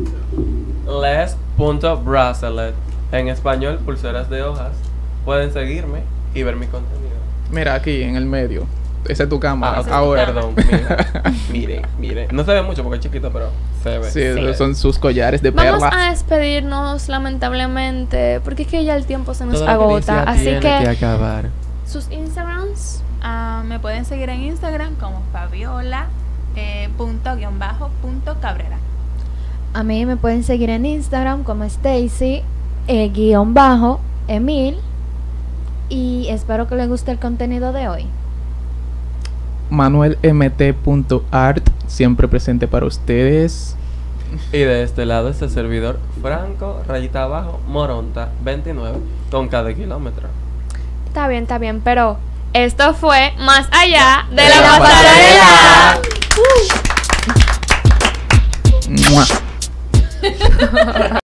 Speaker 2: Les.bracelet. En español, pulseras de hojas. Pueden seguirme y ver mi contenido.
Speaker 5: Mira, aquí en el medio. Esa es tu cámara.
Speaker 2: ok,
Speaker 5: Ahora.
Speaker 2: perdón. Miren. No se ve mucho porque es chiquito, pero se ve.
Speaker 5: Sí,
Speaker 2: Se ve.
Speaker 5: esos son sus collares de
Speaker 1: Vamos
Speaker 5: perlas.
Speaker 1: a despedirnos, lamentablemente, porque es que ya el tiempo se nos
Speaker 2: Toda la
Speaker 1: agota.
Speaker 2: felicidad
Speaker 1: Así
Speaker 2: tiene
Speaker 1: que
Speaker 2: acabar.
Speaker 1: sus Instagrams.
Speaker 3: Me pueden seguir en Instagram como Fabiola punto Cabrera.
Speaker 4: A mí me pueden seguir en Instagram como Stacy _Emil. Y espero que les guste el contenido de hoy.
Speaker 5: ManuelMT.art, siempre presente para ustedes.
Speaker 2: Y de este lado este servidor Franco Moronta 29 con cada kilómetro.
Speaker 1: Está bien, pero esto fue Más Allá de
Speaker 2: De
Speaker 1: la
Speaker 2: la
Speaker 1: Pasarela.
Speaker 5: ¡Mua!